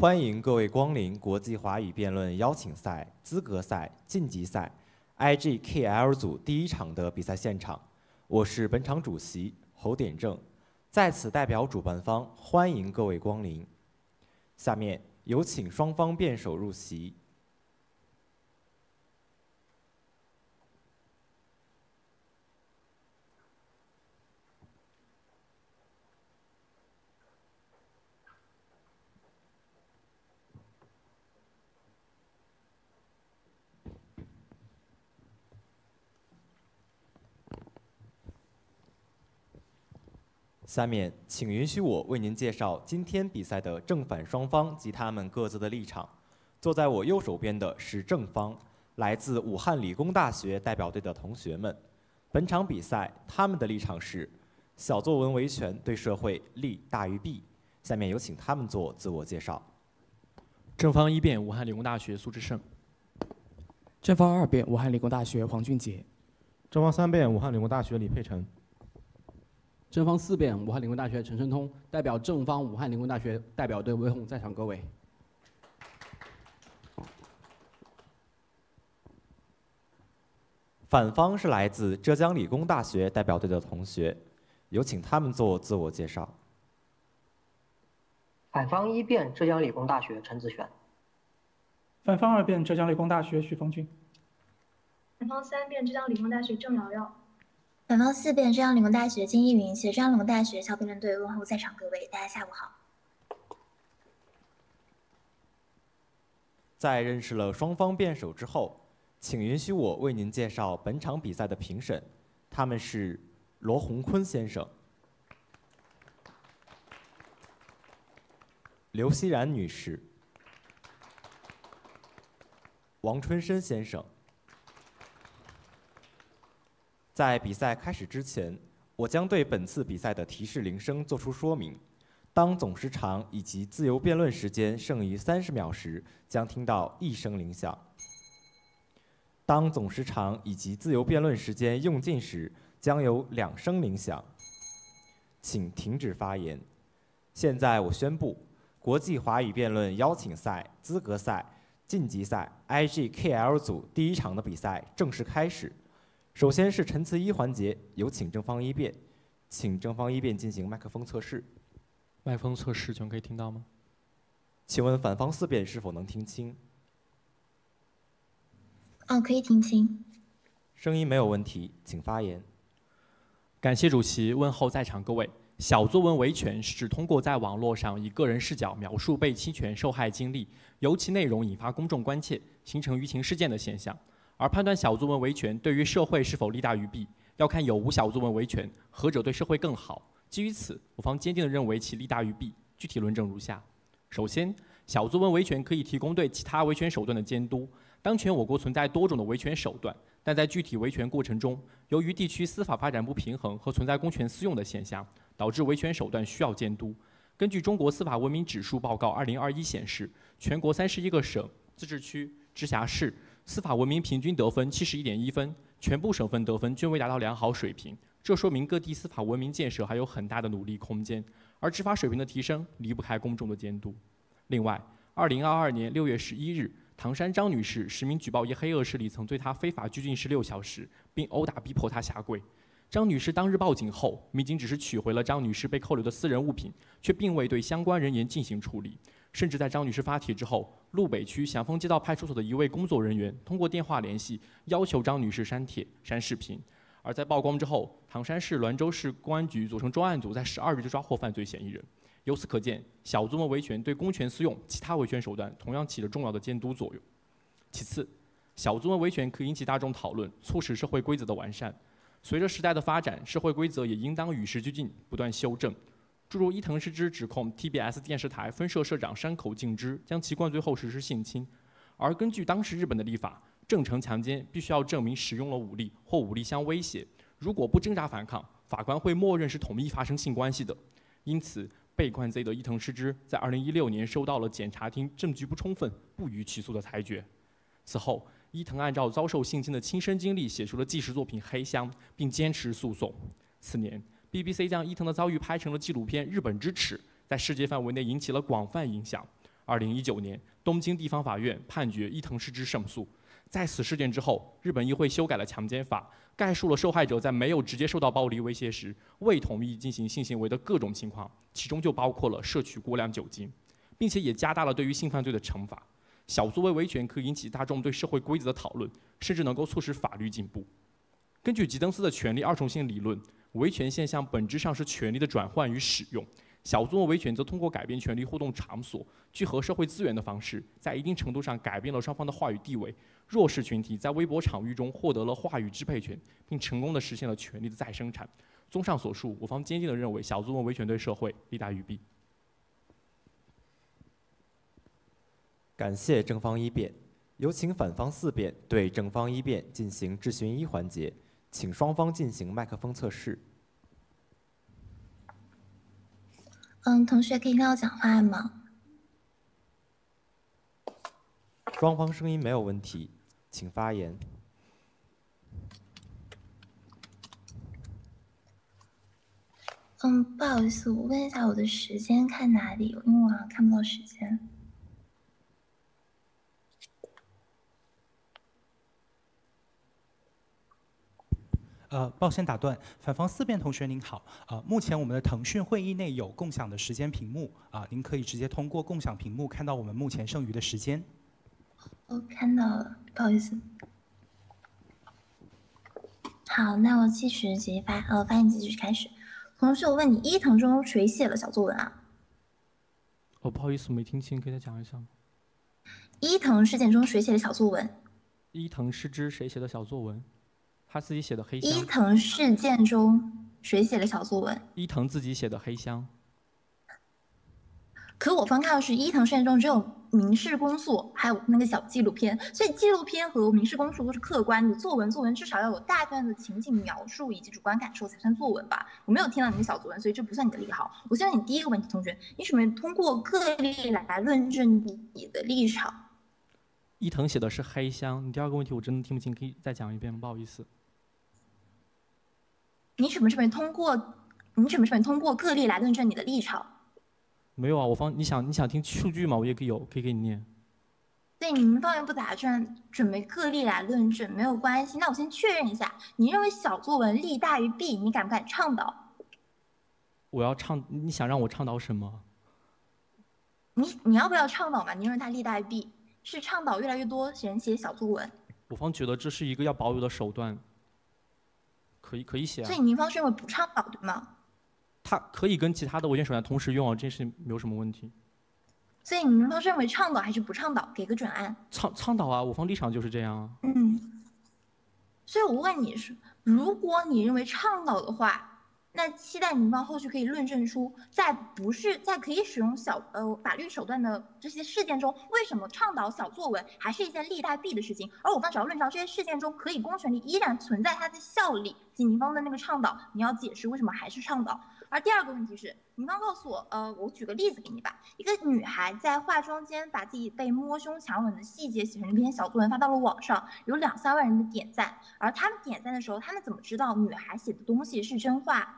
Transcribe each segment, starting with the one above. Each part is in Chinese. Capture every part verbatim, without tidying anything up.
欢迎各位光临国际华语辩论邀请赛、资格赛、晋级赛 I G K L 组第一场的比赛现场。我是本场主席侯典正，在此代表主办方欢迎各位光临。下面有请双方辩手入席。下面，请允许我为您介绍今天比赛的正反双方及他们各自的立场。坐在我右手边的是正方，来自武汉理工大学代表队的同学们。本场比赛，他们的立场是小作文维权对社会利大于弊。下面有请他们做自我介绍。 正方一辩，武汉理工大学苏志胜； 正方二辩，武汉理工大学黄俊杰； 正方三辩，武汉理工大学李佩晨。 正方四辩，武汉理工大学陈申通，代表正方武汉理工大学代表队问候在场各位。 反方是来自浙江理工大学代表队的同学，有请他们做自我介绍。 反方一辩，浙江理工大学陈子璇； 反方二辩，浙江理工大学许峰俊； 反方三辩，浙江理工大学郑瑶瑶。 反方四辩，浙江理工大学金一云，携浙江理工大学校辩论队问候在场各位，大家下午好。 在认识了双方辩手之后，请允许我为您介绍本场比赛的评审，他们是罗洪坤先生、刘熙然女士、王春生先生。在比赛开始之前，我将对本次比赛的提示铃声作出说明。当总时长以及自由辩论时间剩余三十秒时，将听到一声铃响；当总时长以及自由辩论时间用尽时，将有两声铃响。请停止发言。现在我宣布，国际华语辩论邀请赛、资格赛、晋级赛 I G K L 组第一场的比赛正式开始。首先是陈词一环节，有请正方一辩，请正方一辩进行麦克风测试。 麦克风测试，全可以听到吗？ 请问反方四辩是否能听清？ 哦，可以听清。 声音没有问题，请发言。 感谢主席，问候在场各位。小作文维权是指通过在网络上以个人视角描述被侵权受害经历，由其内容引发公众关切，形成舆情事件的现象。而判断小作文维权对于社会是否利大于弊，要看有无小作文维权，何者对社会更好。基于此，我方坚定地认为其利大于弊。具体论证如下：首先，小作文维权可以提供对其他维权手段的监督。当前我国存在多种的维权手段，但在具体维权过程中，由于地区司法发展不平衡和存在公权私用的现象，导致维权手段需要监督。根据中国司法文明指数报告二零二一显示，全国三十一个省、自治区、直辖市司法文明平均得分七十一点一分，全部省份得分均未达到良好水平。这说明各地司法文明建设还有很大的努力空间，而执法水平的提升离不开公众的监督。另外，二零二二年六月十一日，唐山张女士实名举报一黑恶势力曾对她非法拘禁十六小时，并殴打逼迫她下跪。张女士当日报警后，民警只是取回了张女士被扣留的私人物品，却并未对相关人员进行处理。甚至在张女士发帖之后，路北区祥丰街道派出所的一位工作人员通过电话联系，要求张女士删帖、删视频。而在曝光之后，唐山市滦州市公安局组成专案组在十二日就抓获犯罪嫌疑人。由此可见，小作文维权对公权私用、其他维权手段同样起着重要的监督作用。其次，小作文维权可引起大众讨论，促使社会规则的完善。随着时代的发展，社会规则也应当与时俱进，不断修正。诸如伊藤诗织指控 T B S 电视台分社社长山口敬之将其灌醉后实施性侵，而根据当时日本的立法，正常强奸必须要证明使用了武力或武力相威胁，如果不挣扎反抗，法官会默认是同意发生性关系的。因此，被灌醉的伊藤诗织在二零一六年收到了检察厅证据不充分，不予起诉的裁决。此后，伊藤按照遭受性侵的亲身经历写出了纪实作品《黑箱》，并坚持诉讼。次年， B B C 将伊藤的遭遇拍成了纪录片《日本之耻》，在世界范围内引起了广泛影响。而二零一九年，东京地方法院判决伊藤诗织胜诉。在此事件之后，日本议会修改了强奸法，概述了受害者在没有直接受到暴力威胁时未同意进行性行为的各种情况，其中就包括了摄取过量酒精，并且也加大了对于性犯罪的惩罚。小作为维权可以引起大众对社会规则的讨论，甚至能够促使法律进步。根据吉登斯的权利二重性理论，维权现象本质上是权利的转换与使用。小作为维权则通过改变权利互动场所、聚合社会资源的方式，在一定程度上改变了双方的话语地位。弱势群体在微博场域中获得了话语支配权，并成功地实现了权利的再生产。综上所述，我方坚定地认为，小作为维权对社会利大于弊。 感谢正方一辩，有请反方四辩对正方一辩进行质询一环节，请双方进行麦克风测试。 嗯，同学可以听到讲话吗？ 双方声音没有问题，请发言。 嗯，不好意思，我问一下我的时间看哪里，因为我好像看不到时间。 呃，抱歉打断，反方四辩同学您好，呃，目前我们的腾讯会议内有共享的时间屏幕，啊、呃，您可以直接通过共享屏幕看到我们目前剩余的时间。 我看到了，不好意思。好，那我继续继续发，呃，发言继续开始。同学，我问你，伊藤中谁写了小作文啊？ 哦，不好意思，我没听清，可以再讲一下吗？ 伊藤事件中谁写的小作文？ 伊藤诗织谁写的小作文？他自己写的黑箱。 伊藤事件中谁写的小作文？ 伊藤自己写的黑箱。 可我方看到是伊藤事件中只有民事公诉，还有那个小纪录片，所以纪录片和民事公诉都是客观的。作文，作文至少要有大段的情景描述以及主观感受才算作文吧？我没有听到你的小作文，所以这不算你的利好。我先问你第一个问题，同学，你准备通过个例来论证你的立场？ 伊藤写的是黑箱。你第二个问题我真的听不清，可以再讲一遍吗？不好意思。 你准不准备通过？你准不准备通过个例来论证你的立场？ 没有啊，我方你想你想听数据吗？我也可以有，可以给你念。 对，你们方面不打算准备个例来论证，没有关系。那我先确认一下，你认为小作文利大于弊，你敢不敢倡导？ 我要倡，你想让我倡导什么？ 你你要不要倡导嘛？你认为它利大于弊？是倡导越来越多人写小作文？ 我方觉得这是一个要保有的手段，可以可以写啊。 所以您方是认为不倡导对吗？ 它可以跟其他的维权手段同时用啊，这是没有什么问题。 所以您方是认为倡导还是不倡导？给个准案。 倡倡导啊，我方立场就是这样啊。 嗯。所以我问你是，如果你认为倡导的话，那期待您方后续可以论证出，在不是在可以使用小呃法律手段的这些事件中，为什么倡导小作文还是一件利大弊的事情？而我方只要论证到这些事件中可以公权力依然存在它的效力，及您方的那个倡导，你要解释为什么还是倡导。而第二个问题是，您刚告诉我，呃，我举个例子给你吧。一个女孩在化妆间把自己被摸胸强吻的细节写成一篇小作文发到了网上，有两三万人的点赞。而他们点赞的时候，他们怎么知道女孩写的东西是真话？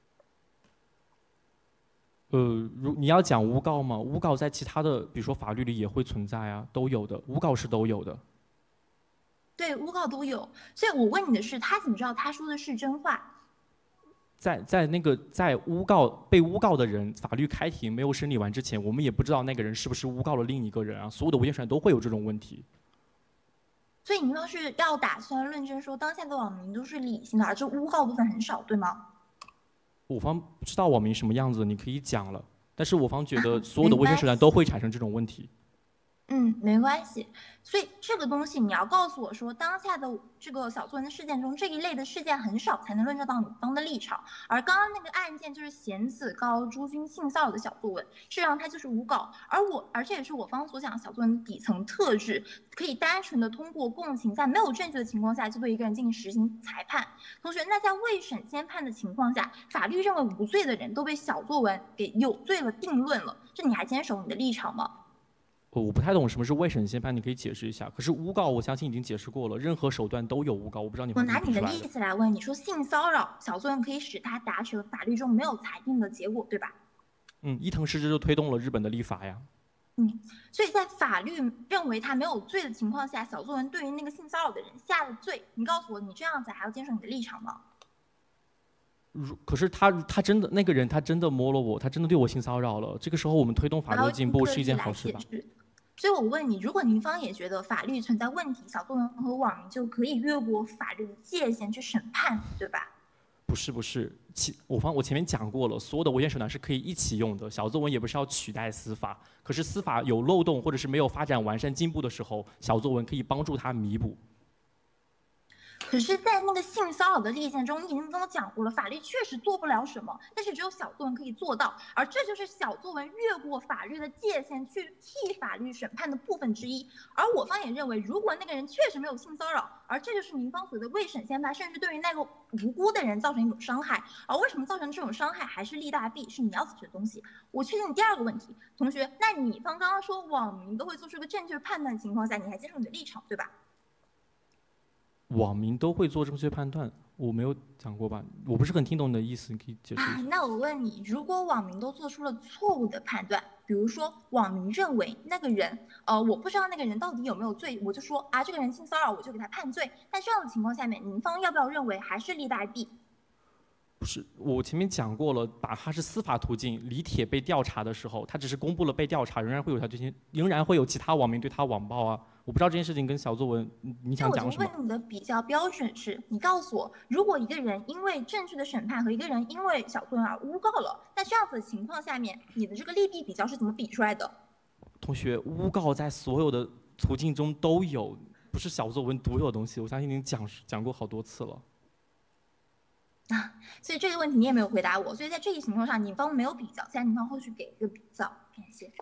呃，如你要讲诬告吗？诬告在其他的，比如说法律里也会存在啊，都有的，诬告是都有的。 对，诬告都有。所以我问你的是，他怎么知道他说的是真话？ 在在那个在诬告被诬告的人法律开庭没有审理完之前，我们也不知道那个人是不是诬告了另一个人啊。所有的维权手段都会有这种问题。 所以您要是要打算论证说当下的网民都是理性的，而这诬告部分很少，对吗？ 我方不知道网民什么样子，你可以讲了。但是我方觉得所有的维权手段都会产生这种问题。 嗯，没关系。所以这个东西你要告诉我说，当下的这个小作文的事件中，这一类的事件很少，才能论证到你方的立场。而刚刚那个案件就是贤子告朱军性骚扰的小作文，事实上它就是诬告。而我，而这也是我方所讲小作文的底层特质，可以单纯的通过共情，在没有证据的情况下，就对一个人进行实行裁判。同学，那在未审先判的情况下，法律认为无罪的人都被小作文给有罪了定论了，这你还坚守你的立场吗？ 我不太懂什么是未审先判，你可以解释一下。可是诬告，我相信已经解释过了，任何手段都有诬告，我不知道你。 我拿你的例子来问，你说性骚扰小作文可以使他达成法律中没有裁定的结果，对吧？ 嗯，伊藤诗织就推动了日本的立法呀。 嗯，所以在法律认为他没有罪的情况下，小作文对于那个性骚扰的人下了罪，你告诉我，你这样子还要坚守你的立场吗？ 如可是他他真的那个人他真的摸了我，他真的对我性骚扰了。这个时候我们推动法律的进步是一件好事吧？ 所以我问你，如果您方也觉得法律存在问题，小作文和网民就可以越过法律的界限去审判，对吧？ 不是不是，其我方我前面讲过了，所有的维权手段是可以一起用的。小作文也不是要取代司法，可是司法有漏洞或者是没有发展完善进步的时候，小作文可以帮助他弥补。 可是，在那个性骚扰的例件中，你已经跟我讲过了，法律确实做不了什么，但是只有小作文可以做到，而这就是小作文越过法律的界限去替法律审判的部分之一。而我方也认为，如果那个人确实没有性骚扰，而这就是您方所谓的未审先判，甚至对于那个无辜的人造成一种伤害，而为什么造成这种伤害还是利大弊，是你要解决的东西。我确定你第二个问题，同学，那你方刚刚说网民都会做出一个正确判断的情况下，你还坚守你的立场，对吧？ 网民都会做正确判断，我没有讲过吧？我不是很听懂你的意思，你可以解释一下。 啊，那我问你，如果网民都做出了错误的判断，比如说网民认为那个人，呃，我不知道那个人到底有没有罪，我就说啊，这个人性骚扰，我就给他判罪。但这样的情况下面，您方要不要认为还是利大弊？ 不是，我前面讲过了，哪怕是司法途径，李铁被调查的时候，他只是公布了被调查，仍然会有他这些，仍然会有其他网民对他网暴啊。我不知道这件事情跟小作文，你想讲什么？ 那我就问你的比较标准是，你告诉我，如果一个人因为正确的审判和一个人因为小作文而诬告了，那这样子的情况下面，你的这个利弊比较是怎么比出来的？ 同学，诬告在所有的途径中都有，不是小作文独有的东西。我相信您讲讲过好多次了。 啊，所以这个问题你也没有回答我，所以在这一情况上，你方没有比较，现在你方后续给一个比较，感谢。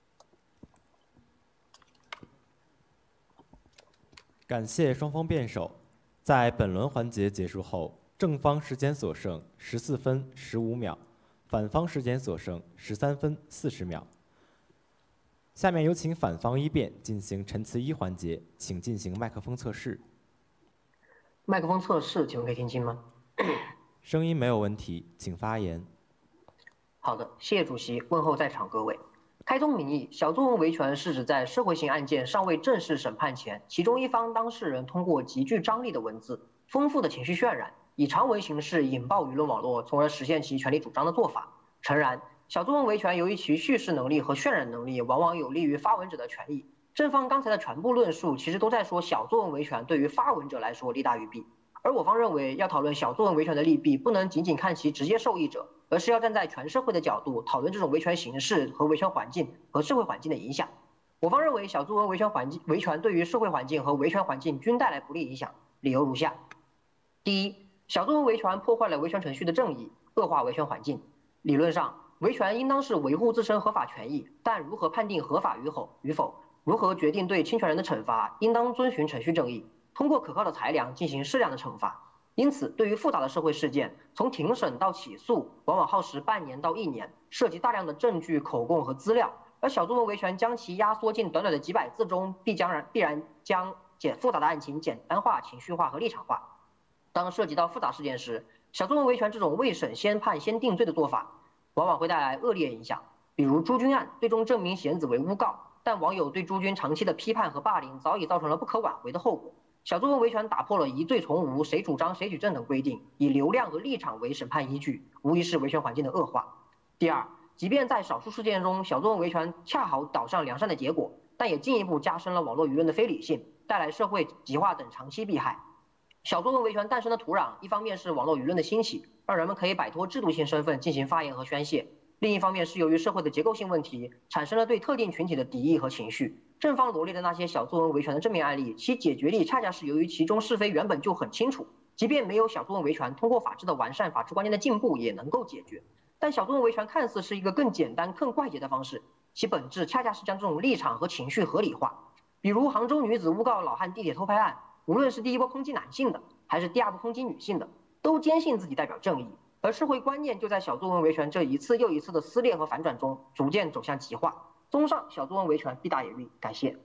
感谢双方辩手。在本轮环节结束后，正方时间所剩十四分十五秒，反方时间所剩十三分四十秒。下面有请反方一辩进行陈词一环节，请进行麦克风测试。 麦克风测试，请问可以听清吗？ 声音没有问题，请发言。 好的，谢谢主席，问候在场各位。开宗明义，小作文维权是指在社会性案件尚未正式审判前，其中一方当事人通过极具张力的文字、丰富的情绪渲染，以长文形式引爆舆论网络，从而实现其权利主张的做法。诚然，小作文维权由于其叙事能力和渲染能力，往往有利于发文者的权益。正方刚才的全部论述，其实都在说小作文维权对于发文者来说利大于弊。而我方认为，要讨论小作文维权的利弊，不能仅仅看其直接受益者，而是要站在全社会的角度讨论这种维权形式和维权环境和社会环境的影响。我方认为，小作文维权环境维权对于社会环境和维权环境均带来不利影响，理由如下：第一，小作文维权破坏了维权程序的正义，恶化维权环境。理论上，维权应当是维护自身合法权益，但如何判定合法与否与否，如何决定对侵权人的惩罚，应当遵循程序正义。通过可靠的裁量进行适量的惩罚。因此，对于复杂的社会事件，从庭审到起诉，往往耗时半年到一年，涉及大量的证据、口供和资料。而小作文维权将其压缩进短短的几百字中，必将然必然将简复杂的案情简单化、情绪化和立场化。当涉及到复杂事件时，小作文维权这种未审先判先定罪的做法，往往会带来恶劣影响。比如朱军案，最终证明贤子为诬告，但网友对朱军长期的批判和霸凌，早已造成了不可挽回的后果。小作文维权打破了疑罪从无、谁主张谁举证等规定，以流量和立场为审判依据，无疑是维权环境的恶化。第二，即便在少数事件中，小作文维权恰好导向良善的结果，但也进一步加深了网络舆论的非理性，带来社会极化等长期弊害。小作文维权诞生的土壤，一方面是网络舆论的兴起，让人们可以摆脱制度性身份进行发言和宣泄；另一方面是由于社会的结构性问题，产生了对特定群体的敌意和情绪。正方罗列的那些小作文维权的正面案例，其解决力恰恰是由于其中是非原本就很清楚，即便没有小作文维权，通过法治的完善、法治观念的进步也能够解决。但小作文维权看似是一个更简单、更快捷的方式，其本质恰恰是将这种立场和情绪合理化。比如杭州女子诬告老汉地铁偷拍案，无论是第一波抨击男性的，还是第二波抨击女性的，都坚信自己代表正义，而社会观念就在小作文维权这一次又一次的撕裂和反转中，逐渐走向极化。综上，小作文维权弊大于利。感谢。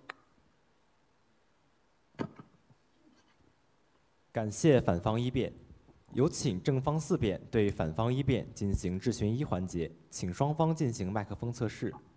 感谢反方一辩，有请正方四辩对反方一辩进行质询一环节，请双方进行麦克风测试。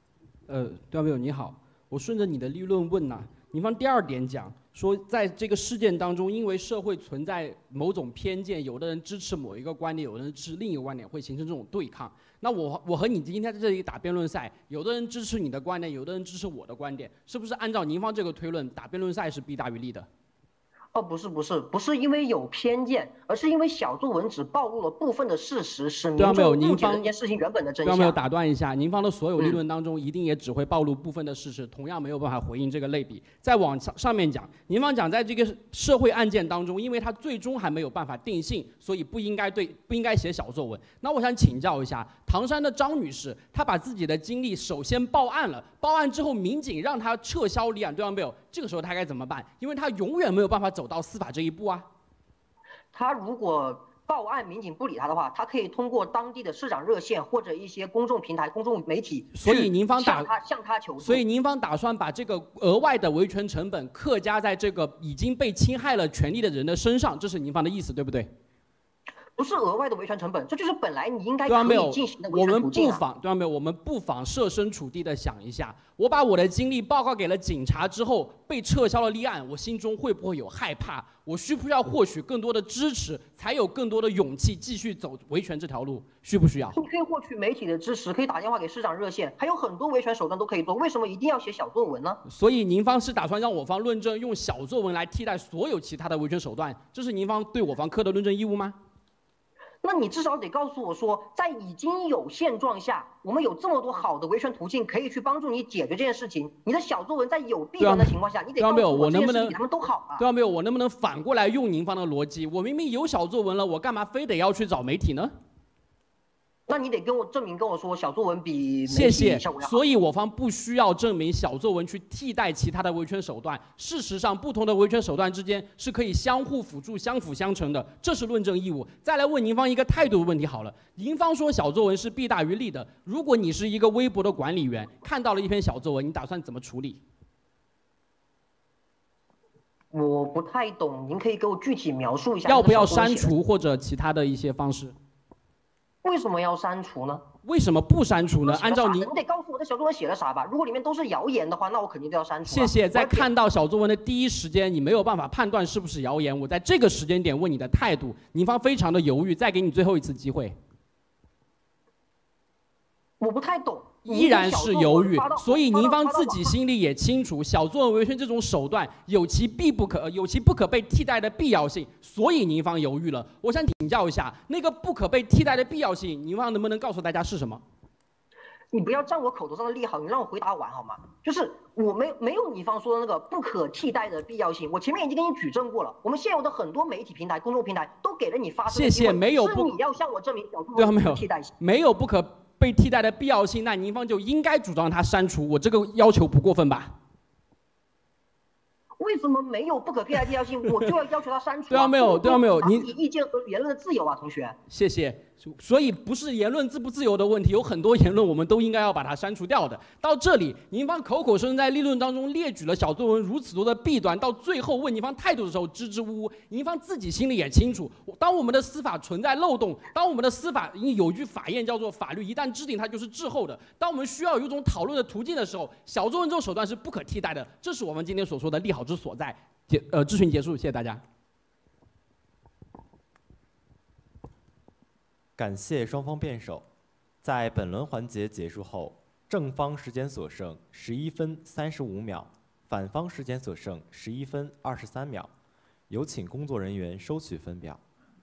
呃，对方朋友你好，我顺着你的立论问呐、啊，您方第二点讲说，在这个事件当中，因为社会存在某种偏见，有的人支持某一个观点，有的人支持另一个观点，会形成这种对抗。那我我和你今天在这里打辩论赛，有的人支持你的观点，有的人支持我的观点，是不是按照您方这个推论，打辩论赛是弊大于利的？ 哦，不是不是不是因为有偏见，而是因为小作文只暴露了部分的事实，使民众误解了这件事情原本的真相。 对方没有打断一下，您方的所有立论当中，一定也只会暴露部分的事实，嗯、同样没有办法回应这个类比。再往上面讲，您方讲在这个社会案件当中，因为它最终还没有办法定性，所以不应该对不应该写小作文。那我想请教一下，唐山的张女士，她把自己的经历首先报案了，报案之后民警让她撤销立案，对方没有，这个时候她该怎么办？因为她永远没有办法走到司法这一步啊。 他如果报案，民警不理他的话，他可以通过当地的市长热线或者一些公众平台、公众媒体， 所以您方打向他向他求助。 所以您方打算把这个额外的维权成本课加在这个已经被侵害了权利的人的身上，这是您方的意思，对不对？ 不是额外的维权成本，这就是本来你应该可以进行的维权途径、啊、 我们不妨，对吧？没有，我们不妨设身处地的想一下，我把我的经历报告给了警察之后，被撤销了立案，我心中会不会有害怕？我需不需要获取更多的支持，才有更多的勇气继续走维权这条路？需不需要？ 你可以获取媒体的支持，可以打电话给市长热线，还有很多维权手段都可以做，为什么一定要写小作文呢？ 所以您方是打算让我方论证用小作文来替代所有其他的维权手段，这是您方对我方科的论证义务吗？ 那你至少得告诉我说，在已经有现状下，我们有这么多好的维权途径可以去帮助你解决这件事情。你的小作文在有弊端的情况下，你得告诉我这件事情比他们都好啊。 对啊，没有，我能不能反过来用您方的逻辑？我明明有小作文了，我干嘛非得要去找媒体呢？ 那你得跟我证明，跟我说小作文比媒体效果要好。谢谢。所以我方不需要证明小作文去替代其他的维权手段。事实上，不同的维权手段之间是可以相互辅助、相辅相成的，这是论证义务。再来问您方一个态度的问题好了，您方说小作文是弊大于利的。如果你是一个微博的管理员，看到了一篇小作文，你打算怎么处理？ 我不太懂，您可以给我具体描述一下。 要不要删除或者其他的一些方式？ 为什么要删除呢？ 为什么不删除呢？按照您， 你得告诉我这小作文写了啥吧。如果里面都是谣言的话，那我肯定都要删除、啊。 谢谢。在看到小作文的第一时间，你没有办法判断是不是谣言。我在这个时间点问你的态度，您方非常的犹豫。再给你最后一次机会。 我不太懂。 依然是犹豫，所以您方自己心里也清楚，小作文维权这种手段有其必不可、有其不可被替代的必要性，所以您方犹豫了。我想请教一下，那个不可被替代的必要性，您方能不能告诉大家是什么？ 你不要占我口头上的利好，你让我回答完好吗？就是我没没有你方说的那个不可替代的必要性，我前面已经给你举证过了。我们现有的很多媒体平台、公众平台都给了你发声的机会。 谢谢，没有不， 是你要向我证明小作文不可替代性， 没有不可被替代的必要性，那您方就应该主张它删除。我这个要求不过分吧？ 为什么没有不可替代必要性，我就要要求它删除、啊？ 对啊，没有，对啊，没有， 你意见和言论的自由啊，同学。 谢谢。所以不是言论自不自由的问题，有很多言论我们都应该要把它删除掉的。到这里，您方口口声声在立论当中列举了小作文如此多的弊端，到最后问您方态度的时候支支吾吾，您方自己心里也清楚，当我们的司法存在漏洞，当我们的司法有句法谚叫做法律一旦制定它就是滞后的，当我们需要有一种讨论的途径的时候，小作文这种手段是不可替代的，这是我们今天所说的利好之所在。结呃，质询结束，谢谢大家。 感谢双方辩手，在本轮环节结束后，正方时间所剩十一分三十五秒，反方时间所剩十一分二十三秒，有请工作人员收取分表。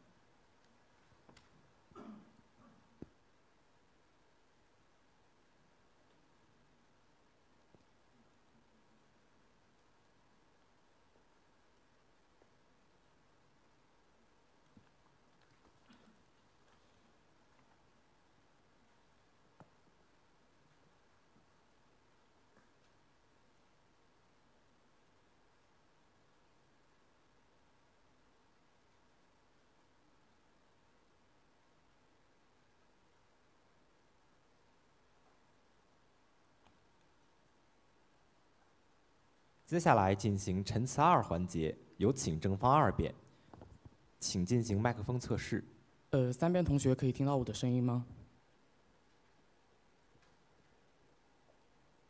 接下来进行陈词二环节，有请正方二辩，请进行麦克风测试。 呃，三辩同学可以听到我的声音吗？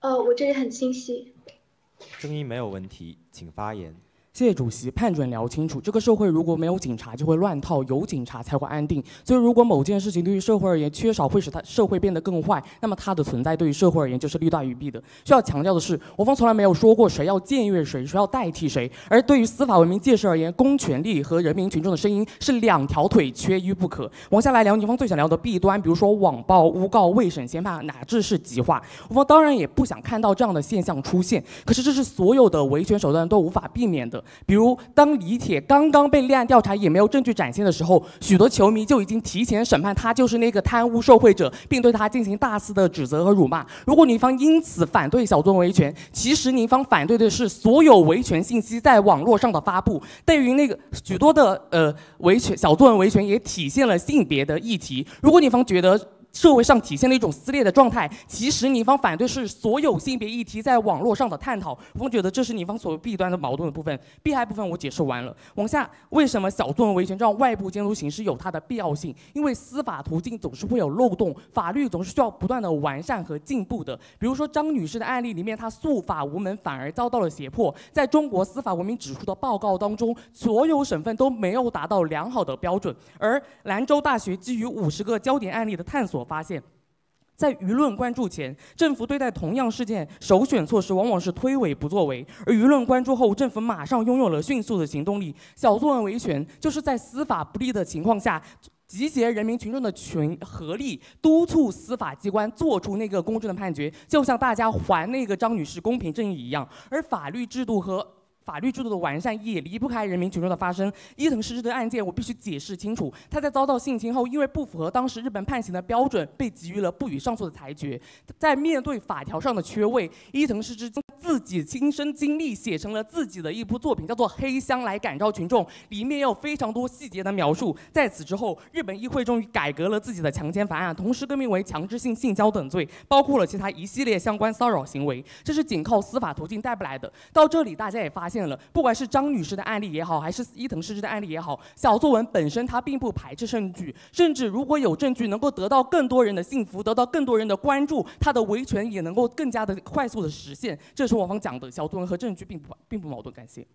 呃，我这里很清晰。 声音没有问题，请发言。 谢谢主席，判准聊清楚。这个社会如果没有警察，就会乱套；有警察才会安定。所以，如果某件事情对于社会而言缺少会使它社会变得更坏，那么它的存在对于社会而言就是利大于弊的。需要强调的是，我方从来没有说过谁要僭越谁，谁要代替谁。而对于司法文明界势而言，公权力和人民群众的声音是两条腿，缺一不可。往下来聊，女方最想聊的弊端，比如说网暴、诬告、未审先判，乃至是极化。我方当然也不想看到这样的现象出现，可是这是所有的维权手段都无法避免的。比如，当李铁刚刚被立案调查，也没有证据展现的时候，许多球迷就已经提前审判他就是那个贪污受贿者，并对他进行大肆的指责和辱骂。如果女方因此反对小作文维权，其实女方反对的是所有维权信息在网络上的发布。对于那个许多的呃维权小作文维权，也体现了性别的议题。如果女方觉得社会上体现了一种撕裂的状态，其实女方反对是所有性别议题在网络上的探讨。我方觉得这是女方所谓弊端的矛盾的部分。弊害部分我解释完了。往下，为什么小作文维权这样外部监督形式有它的必要性？因为司法途径总是会有漏洞，法律总是需要不断的完善和进步的。比如说张女士的案例里面，她诉法无门，反而遭到了胁迫。在中国司法文明指出的报告当中，所有省份都没有达到良好的标准。而兰州大学基于五十个焦点案例的探索发现，在舆论关注前，政府对待同样事件首选措施往往是推诿不作为，而舆论关注后，政府马上拥有了迅速的行动力。小作文维权就是在司法不力的情况下，集结人民群众的群合力，督促司法机关做出那个公正的判决，就像大家还那个张女士公平正义一样。而法律制度和法律制度的完善也离不开人民群众的发声。伊藤诗织的案件我必须解释清楚，他在遭到性侵后，因为不符合当时日本判刑的标准，被给予了不予上诉的裁决。在面对法条上的缺位，伊藤诗织自己亲身经历写成了自己的一部作品，叫做《黑箱》来感召群众，里面有非常多细节的描述。在此之后，日本议会终于改革了自己的强奸法案，同时更名为强制性性交等罪，包括了其他一系列相关骚扰行为。这是仅靠司法途径带不来的。到这里，大家也发现了，不管是张女士的案例也好，还是伊藤诗织的案例也好，小作文本身它并不排斥证据，甚至如果有证据能够得到更多人的信服，得到更多人的关注，它的维权也能够更加的快速的实现。这是我方讲的，小作文和证据并不并不矛盾。感谢。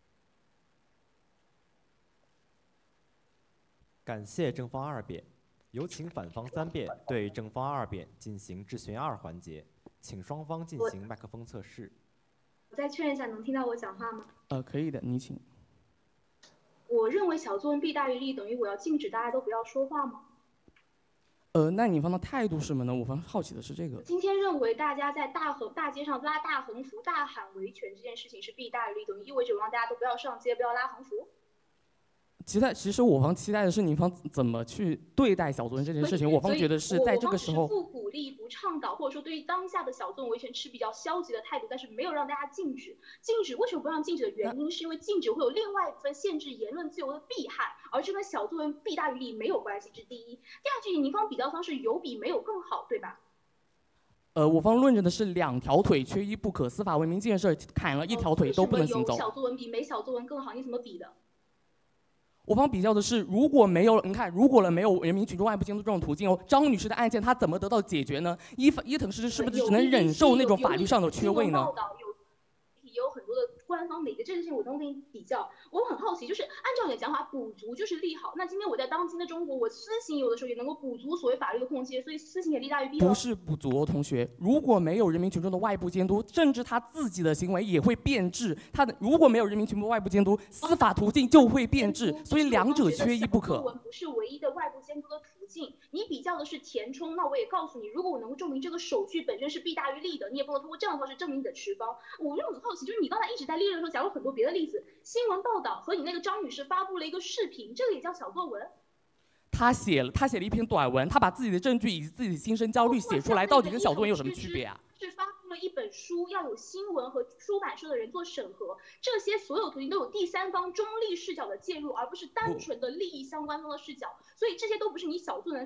感谢正方二辩，有请反方三辩对正方二辩进行质询二环节，请双方进行麦克风测试。 我再确认一下，能听到我讲话吗？ 呃，可以的，你请。 我认为小作文弊大于利，等于我要禁止大家都不要说话吗？ 呃，那你方的态度是什么呢？我方好奇的是这个。 今天认为大家在大横大街上拉大横幅、大喊维权这件事情是弊大于利，等于意味着我让大家都不要上街、不要拉横幅。 期待，其实我方期待的是你方怎么去对待小作文这件事情。我方觉得是在这个时候， 我方只是不鼓励、不倡导，或者说对于当下的小作文维权持比较消极的态度，但是没有让大家禁止。禁止为什么不让禁止的原因，是因为禁止会有另外一部分限制言论自由的弊害，而这跟小作文弊大于利没有关系，这是第一。第二句，您方比较方式有比没有更好，对吧？ 呃，我方论证的是两条腿缺一不可，司法文明建设砍了一条腿都不能行走。 有小作文比没小作文更好，你怎么比的？ 我方比较的是，如果没有，你看，如果了没有人民群众外部监督这种途径哦，张女士的案件她怎么得到解决呢？伊伊藤诗织是不是只能忍受那种法律上的缺位呢？ 也有很多的官方媒体，这件事情我都跟你比较。我很好奇，就是按照你的讲法，补足就是利好。那今天我在当今的中国，我私刑有的时候也能够补足所谓法律的空隙，所以私刑也利大于弊。 不是补足哦，同学。如果没有人民群众的外部监督，甚至他自己的行为也会变质。他的如果没有人民群众外部监督，司法途径就会变质，所以两者缺一不可。 小作文不是唯一的外部监督的途径。你比较的是填充，那我也告诉你，如果我能够证明这个手续本身是弊大于利的，你也不能通过这样的方式证明你的持方。我就很好奇，就是你刚才一直在列的时候讲了很多别的例子，新闻报道和你那个张女士发布了一个视频，这个也叫小作文。 他写了，他写了一篇短文，他把自己的证据以及自己的亲身焦虑写出来，到底跟小作文有什么区别啊？ 是发布了一本书，要有新闻和出版社的人做审核，这些所有途径都有第三方中立视角的介入，而不是单纯的利益相关方的视角，所以这些都不是你小作文的利好。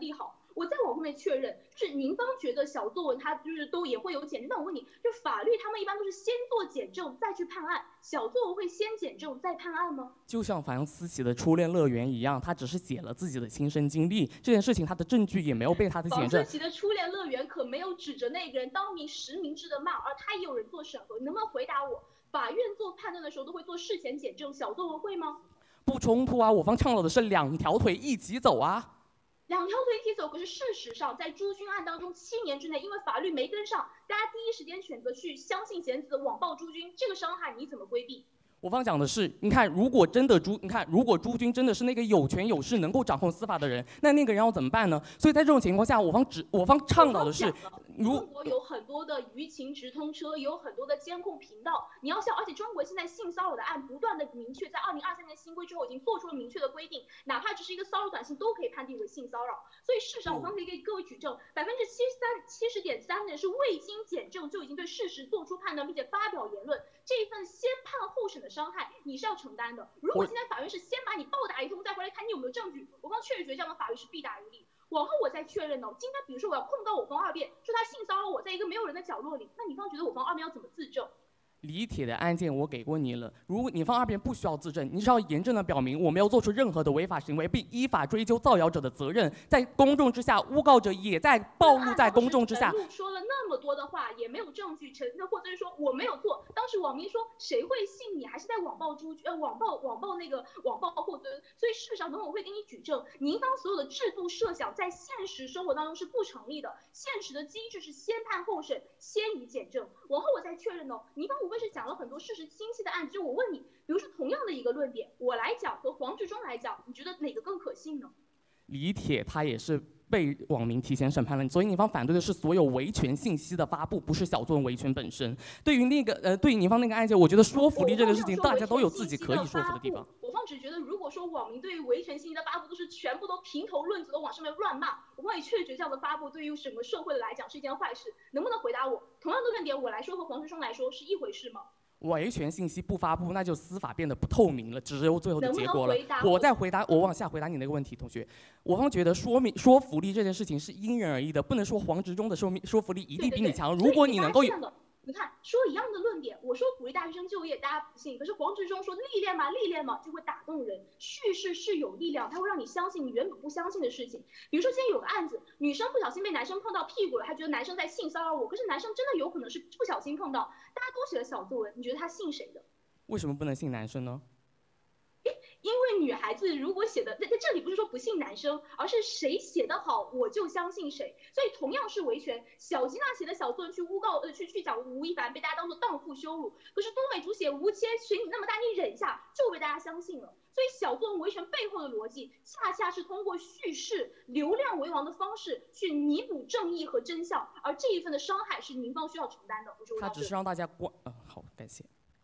我再往后面确认，就是您方觉得小作文它就是都也会有检证，那我问你，就法律他们一般都是先做检证再去判案，小作文会先检证再判案吗？ 就像房思琪的初恋乐园一样，他只是写了自己的亲身经历，这件事情他的证据也没有被他的检证。 房思琪的初恋乐园可没有指着那个人当明实名制的骂，而他也有人做审核，你能不能回答我？法院做判断的时候都会做事前检证，小作文会吗？ 不冲突啊，我方倡导的是两条腿一起走啊。 两条腿一起走，可是事实上，在朱军案当中，七年之内，因为法律没跟上，大家第一时间选择去相信贤子网暴朱军，这个伤害你怎么规避？ 我方讲的是，你看，如果真的朱，你看，如果朱军真的是那个有权有势、能够掌控司法的人，那那个人要怎么办呢？所以在这种情况下，我方只，我方倡导的是，如中国有很多的舆情直通车，有很多的监控频道，你要像，而且中国现在性骚扰的案不断的明确，在二零二三年新规之后已经做出了明确的规定，哪怕只是一个骚扰短信都可以判定为性骚扰。所以事实上，我方可以给各位举证，百分之七十三、七十点三的人是未经检证就已经对事实做出判断，并且发表言论，这一份先判后审的伤害你是要承担的。如果现在法院是先把你暴打一通，再回来看你有没有证据，我方确实觉得这样的法律是弊大于利。往后我再确认呢，今天比如说我要控告我方二辩，说他性骚扰我在一个没有人的角落里，那你方觉得我方二辩要怎么自证？ 李铁的案件我给过你了，如果你方二辩不需要自证，你只要严正的表明我没有做出任何的违法行为，并依法追究造谣者的责任，在公众之下，诬告者也在暴露在公众之下。 说了那么多的话，也没有证据承认，或者是说我没有做。当时网民说谁会信你，还是在网暴朱呃网暴网暴那个网暴后尊。所以事实上，等我会给你举证，您方所有的制度设想在现实生活当中是不成立的。现实的机制是先判后审，先予检证。往后我再确认哦，您方无非是讲了很多事实清晰的案子，就我问你，比如说同样的一个论点，我来讲和黄志忠来讲，你觉得哪个更可信呢？ 李铁他也是被网民提前审判了，所以你方反对的是所有维权信息的发布，不是小作文维权本身。对于那个呃，对于您方那个案件，我觉得说服力这个事情，大家都有自己可以说服的地方。 我方只觉得，如果说网民对于维权信息的发布都是全部都评头论足的往上面乱骂，我方也确实觉得这样的发布对于整个社会来讲是一件坏事。能不能回答我，同样的论点我来说和黄志忠来说是一回事吗？ 维权信息不发布，那就司法变得不透明了，只有最后的结果了。 能不能回答我？ 我再回答，我往下回答你那个问题，同学。我方觉得说明说服力这件事情是因人而异的，不能说黄执中的说明说服力一定比你强。 对对对， 如果你能够有。 你看，说一样的论点，我说鼓励大学生就业，大家不信。可是黄执中说历练嘛，历练嘛，就会打动人。叙事是有力量，它会让你相信你原本不相信的事情。比如说，今天有个案子，女生不小心被男生碰到屁股了，她觉得男生在性骚扰我，可是男生真的有可能是不小心碰到。大家都写了小作文，你觉得他信谁的？ 为什么不能信男生呢？ 因为女孩子如果写的在在这里不是说不信男生，而是谁写得好我就相信谁。所以同样是维权，小吉娜写的小作文去诬告呃去去讲吴亦凡被大家当做荡妇羞辱，可是多美竹写吴谦水你那么大你忍一下就被大家相信了。所以小作文维权背后的逻辑，恰恰是通过叙事流量为王的方式去弥补正义和真相，而这一份的伤害是民方需要承担的。我说他只是让大家关，嗯、呃，好，感谢。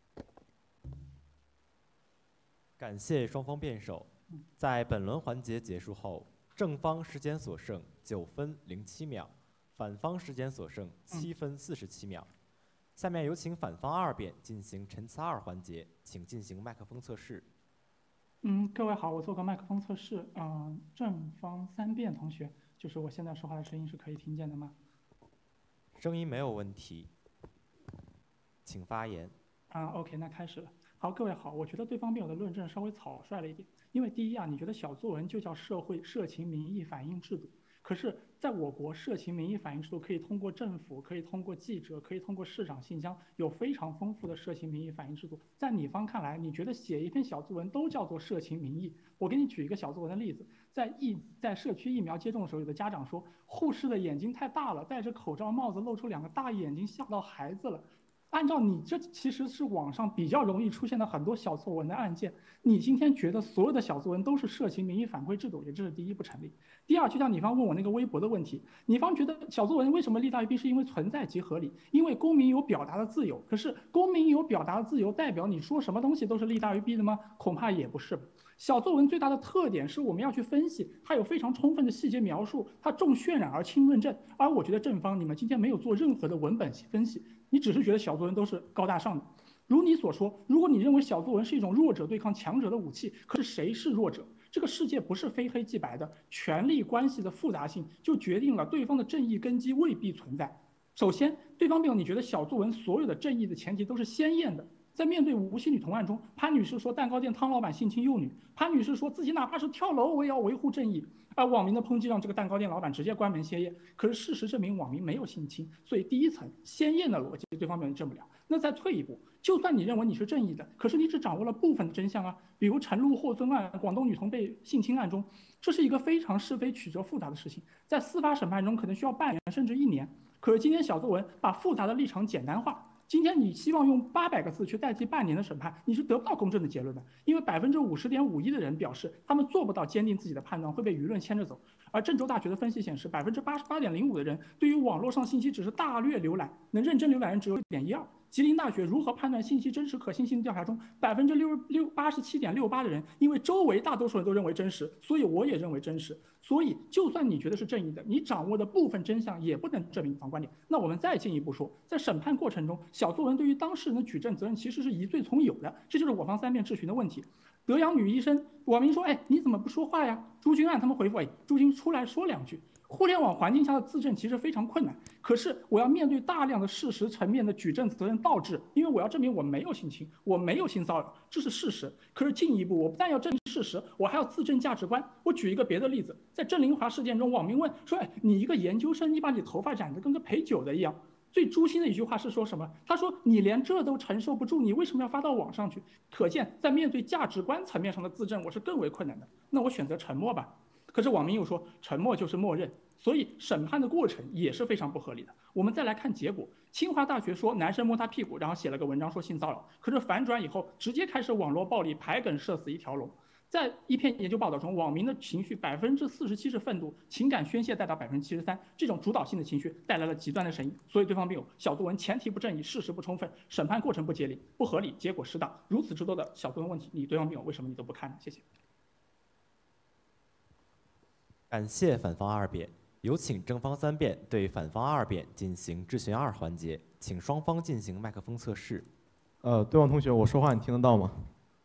感谢双方辩手。在本轮环节结束后，正方时间所剩九分零七秒，反方时间所剩七分四十七秒。下面有请反方二辩进行陈词二环节，请进行麦克风测试。 嗯，各位好，我做个麦克风测试。嗯、呃，正方三辩同学，就是我现在说话的声音是可以听见的吗？ 声音没有问题，请发言。 啊 ，OK， 那开始了。好，各位好，我觉得对方辩友的论证稍微草率了一点，因为第一啊，你觉得小作文就叫社会社情民意反映制度，可是在我国社情民意反映制度可以通过政府，可以通过记者，可以通过市长信箱，有非常丰富的社情民意反映制度。在你方看来，你觉得写一篇小作文都叫做社情民意？我给你举一个小作文的例子，在疫在社区疫苗接种的时候，有的家长说护士的眼睛太大了，戴着口罩帽子露出两个大眼睛，吓到孩子了。按照你这其实是网上比较容易出现的很多小作文的案件，你今天觉得所有的小作文都是社情民意反馈制度，也就是第一不成立。第二，就像你方问我那个微博的问题，你方觉得小作文为什么利大于弊，是因为存在即合理，因为公民有表达的自由。可是公民有表达的自由，代表你说什么东西都是利大于弊的吗？恐怕也不是。 小作文最大的特点是我们要去分析，它有非常充分的细节描述，它重渲染而轻论证。而我觉得正方你们今天没有做任何的文本分析，你只是觉得小作文都是高大上的。如你所说，如果你认为小作文是一种弱者对抗强者的武器，可是谁是弱者？这个世界不是非黑即白的，权力关系的复杂性就决定了对方的正义根基未必存在。首先，对方辩友，你觉得小作文所有的正义的前提都是鲜艳的。在面对无锡女童案中，潘女士说蛋糕店汤老板性侵幼女，潘女士说自己哪怕是跳楼我也要维护正义。而网民的抨击让这个蛋糕店老板直接关门歇业。可是事实证明网民没有性侵，所以第一层鲜艳的逻辑对方辩友证不了。那再退一步，就算你认为你是正义的，可是你只掌握了部分的真相啊，比如陈露霍尊案、广东女童被性侵案中，这是一个非常是非曲折复杂的事情，在司法审判中可能需要半年甚至一年。可是今天小作文把复杂的立场简单化。今天你希望用八百个字去代替半年的审判，你是得不到公正的结论的，因为百分之五十点五一的人表示他们做不到坚定自己的判断，会被舆论牵着走。而郑州大学的分析显示，百分之八十八点零五的人对于网络上信息只是大略浏览，能认真浏览人只有一点一二。吉林大学如何判断信息真实可信性的调查中，百分之六六八十七点六八的人因为周围大多数人都认为真实，所以我也认为真实。所以就算你觉得是正义的，你掌握的部分真相也不能证明你方观点。那我们再进一步说，在审判过程中，小作文对于当事人的举证责任其实是疑罪从有的，这就是我方三辩质询的问题。德阳女医生，网民说，哎，你怎么不说话呀？朱军案他们回复，哎，朱军出来说两句。互联网环境下的自证其实非常困难，可是我要面对大量的事实层面的举证责任倒置，因为我要证明我没有性侵，我没有性骚扰，这是事实。可是进一步，我不但要证明事实，我还要自证价值观。我举一个别的例子，在郑林华事件中，网民问说，哎，你一个研究生，你把你头发染得跟个陪酒的一样。最诛心的一句话是说什么？他说你连这都承受不住，你为什么要发到网上去？可见在面对价值观层面上的自证，我是更为困难的。那我选择沉默吧。可是网民又说沉默就是默认，所以审判的过程也是非常不合理的。我们再来看结果，清华大学说男生摸他屁股，然后写了个文章说性骚扰，可是反转以后直接开始网络暴力，排梗射死一条龙。在一篇研究报道中，网民的情绪百分之四十七是愤怒，情感宣泄带到百分之七十三，这种主导性的情绪带来了极端的声音。所以对方辩友，小作文前提不正义，事实不充分，审判过程不节理，不合理，结果适当，如此之多的小作文问题，你对方辩友为什么你都不看呢？谢谢。 感谢反方二辩，有请正方三辩对反方二辩进行质询二环节，请双方进行麦克风测试。 呃，对方同学，我说话你听得到吗？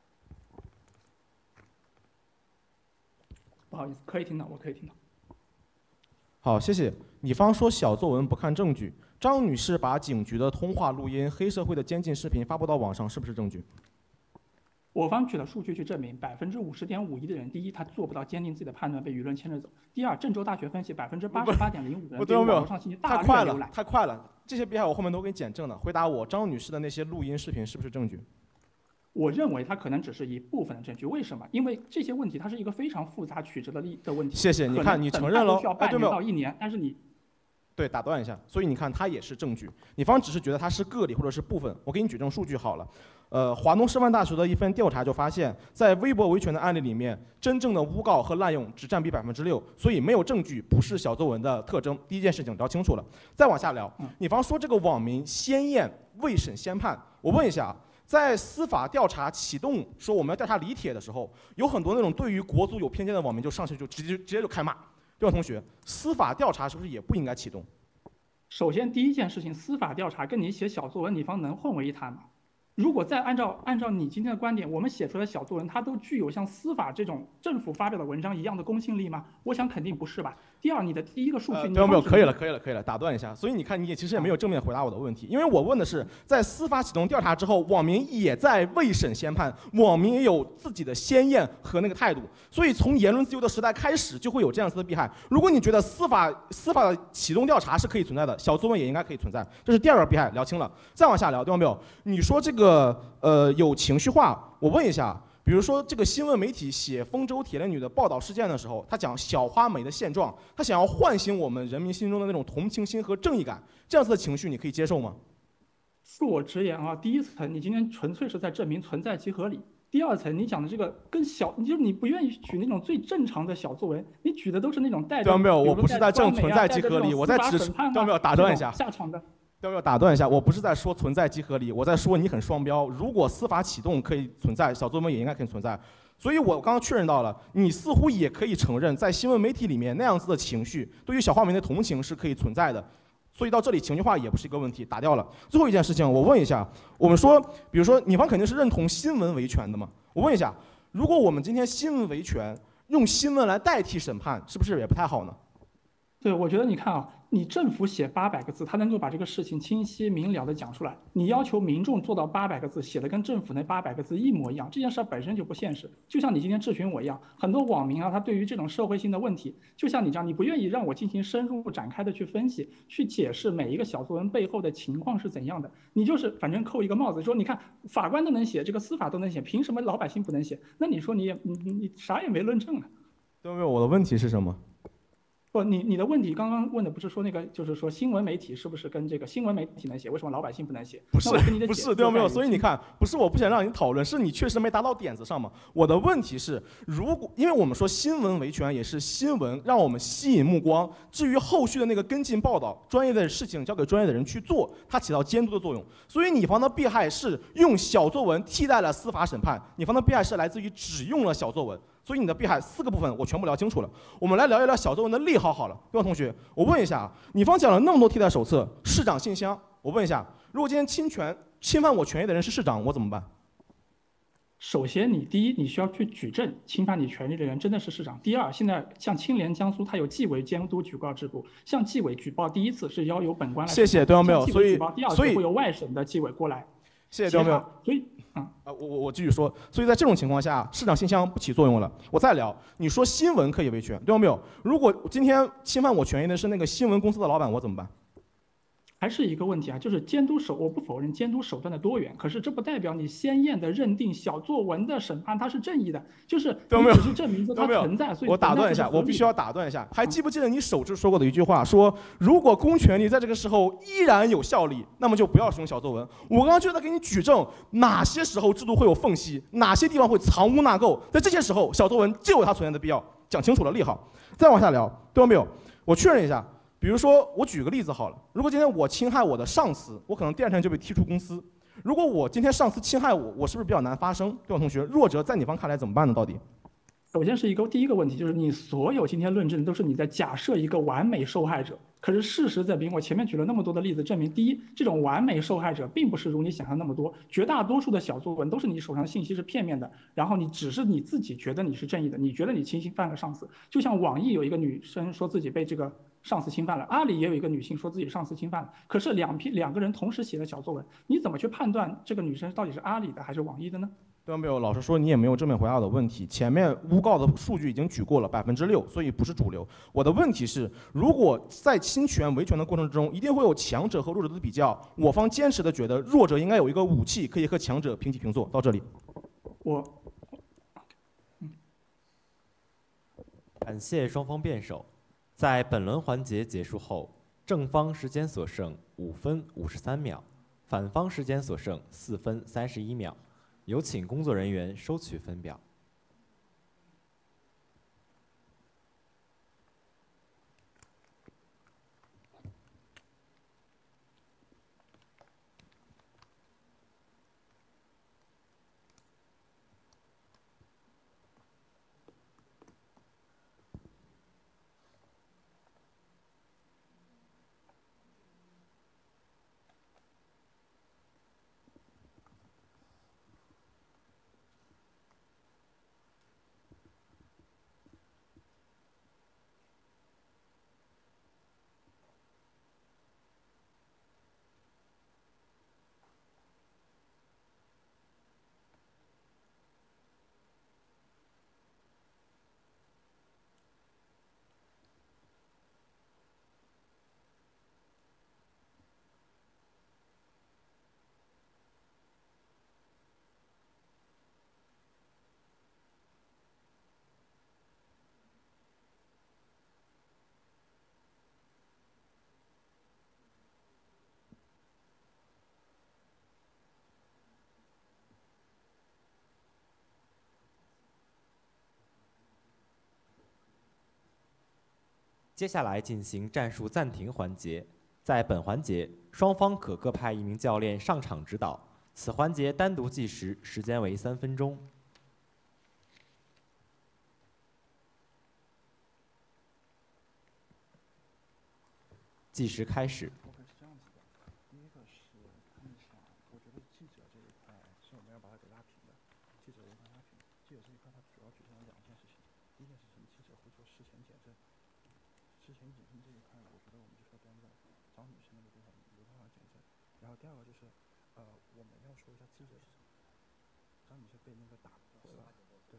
不好意思，可以听到，我可以听到。 好，谢谢。乙方说小作文不看证据，张女士把警局的通话录音、黑社会的监禁视频发布到网上，是不是证据？ 我方举了数据去证明，百分之五十点五一的人，第一，他做不到坚定自己的判断，被舆论牵着走；第二，郑州大学分析，百分之八十八点零五的人对网络上信息大略太快了， 浏览。 太快了！这些弊害我后面都给你检证了。回答我，张女士的那些录音视频是不是证据？ 我认为它可能只是一部分的证据。为什么？因为这些问题它是一个非常复杂曲折的例的问题。 谢谢，你看你承认了， 需要半年到一年，但是你。 对，打断一下，所以你看，它也是证据。你方只是觉得它是个例或者是部分，我给你举证数据好了。呃，华东师范大学的一份调查就发现，在微博维权的案例里面，真正的诬告和滥用只占比百分之六，所以没有证据不是小作文的特征。第一件事情聊清楚了，再往下聊。你方说这个网民先验未审先判，我问一下，在司法调查启动说我们要调查李铁的时候，有很多那种对于国足有偏见的网民就上去就直接直接就开骂。对方同学，司法调查是不是也不应该启动？ 首先，第一件事情，司法调查跟你写小作文，你方能混为一谈吗？如果再按照按照你今天的观点，我们写出来的小作文，它都具有像司法这种政府发表的文章一样的公信力吗？我想肯定不是吧。第二，你的第一个数据， 呃、没有没有，可以了，可以了，可以了，打断一下。所以你看，你也其实也没有正面回答我的问题，因为我问的是，在司法启动调查之后，网民也在未审先判，网民也有自己的先验和那个态度。所以从言论自由的时代开始，就会有这样子的弊害。如果你觉得司法司法启动调查是可以存在的，小作文也应该可以存在，这是第二个弊害，聊清了。再往下聊，对方没有？你说这个呃有情绪化，我问一下。比如说，这个新闻媒体写丰州铁链女的报道事件的时候，他讲小花美的现状，他想要唤醒我们人民心中的那种同情心和正义感，这样子的情绪，你可以接受吗？ 恕我直言啊，第一层，你今天纯粹是在证明存在即合理；第二层，你讲的这个跟小，你就是你不愿意举那种最正常的小作文，你举的都是那种带着， 没有，我不是在证存在即合理，我在指，没有打断一下， 下场的。 要不要打断一下？我不是在说存在即合理，我在说你很双标。如果司法启动可以存在，小作文也应该可以存在。 所以我刚刚确认到了，你似乎也可以承认，在新闻媒体里面那样子的情绪，对于小花明的同情是可以存在的。所以到这里情绪化也不是一个问题，打掉了。最后一件事情，我问一下，我们说，比如说女方肯定是认同新闻维权的嘛？我问一下，如果我们今天新闻维权用新闻来代替审判，是不是也不太好呢？ 对，我觉得你看啊，你政府写八百个字，他能够把这个事情清晰明了的讲出来。你要求民众做到八百个字，写的跟政府那八百个字一模一样，这件事本身就不现实。就像你今天质询我一样，很多网民啊，他对于这种社会性的问题，就像你这样，你不愿意让我进行深入展开的去分析、去解释每一个小作文背后的情况是怎样的，你就是反正扣一个帽子，说你看法官都能写，这个司法都能写，凭什么老百姓不能写？那你说你也你你啥也没论证啊？ 对不对？我的问题是什么？ 不，你你的问题刚刚问的不是说那个，就是说新闻媒体是不是跟这个新闻媒体能写，为什么老百姓不能写？ 不是，不是，对没有。所以你看，不是我不想让你讨论，是你确实没答到点子上嘛。我的问题是，如果因为我们说新闻维权也是新闻让我们吸引目光，至于后续的那个跟进报道，专业的事情交给专业的人去做，它起到监督的作用。所以你方的弊害是用小作文替代了司法审判，你方的弊害是来自于只用了小作文。所以你的弊害四个部分我全部聊清楚了，我们来聊一聊小作文的利好好了。对吧，同学，我问一下，你方讲了那么多替代手册，市长信箱，我问一下，如果今天侵权侵犯我权益的人是市长，我怎么办？ 首先，你第一，你需要去举证，侵犯你权利的人真的是市长。第二，现在像青联江苏，它有纪委监督举报制度，像纪委举报第一次是要由本官来， 谢谢，对吧？没有，所以第二次会有外省的纪委过来， 谢谢，对吧？没有， 所以。 啊，我我我继续说，所以在这种情况下，市长信箱不起作用了。我再聊，你说新闻可以维权，对吧？没有，如果今天侵犯我权益的是那个新闻公司的老板，我怎么办？ 还是一个问题啊，就是监督手，我不否认监督手段的多元，可是这不代表你鲜艳的认定小作文的审判它是正义的，就是你只是证明说它存在，所以我打断一下，我必须要打断一下，还记不记得你首次说过的一句话，说如果公权力在这个时候依然有效力，那么就不要使用小作文。我刚刚就在给你举证，哪些时候制度会有缝隙，哪些地方会藏污纳垢，在这些时候，小作文就有它存在的必要。讲清楚了利好，再往下聊，对吧？没有，我确认一下。比如说，我举个例子好了。如果今天我侵害我的上司，我可能第二天就被踢出公司。如果我今天上司侵害我，我是不是比较难发声？对吧，同学？弱者在你方看来怎么办呢？到底？ 首先是一个第一个问题，就是你所有今天论证都是你在假设一个完美受害者。可是事实证明，我前面举了那么多的例子，证明第一，这种完美受害者并不是如你想象那么多，绝大多数的小作文都是你手上信息是片面的，然后你只是你自己觉得你是正义的，你觉得你侵犯了上司。就像网易有一个女生说自己被这个上司侵犯了，阿里也有一个女性说自己上司侵犯了，可是两批两个人同时写了小作文，你怎么去判断这个女生到底是阿里的还是网易的呢？ 对吧？没有，老实说你也没有正面回答我的问题。前面诬告的数据已经举过了，百分之六，所以不是主流。我的问题是，如果在侵权维权的过程之中，一定会有强者和弱者的比较，我方坚持的觉得弱者应该有一个武器，可以和强者平起平坐。到这里， 我感谢双方辩手。在本轮环节结束后，正方时间所剩五分五十三秒，反方时间所剩四分三十一秒。有请工作人员收取分表。接下来进行战术暂停环节。在本环节，双方可各派一名教练上场指导。此环节单独计时，时间为三分钟。 计时开始。 第二个就是，呃，我们要说一下记者是什么。张女士被那个打回了，对。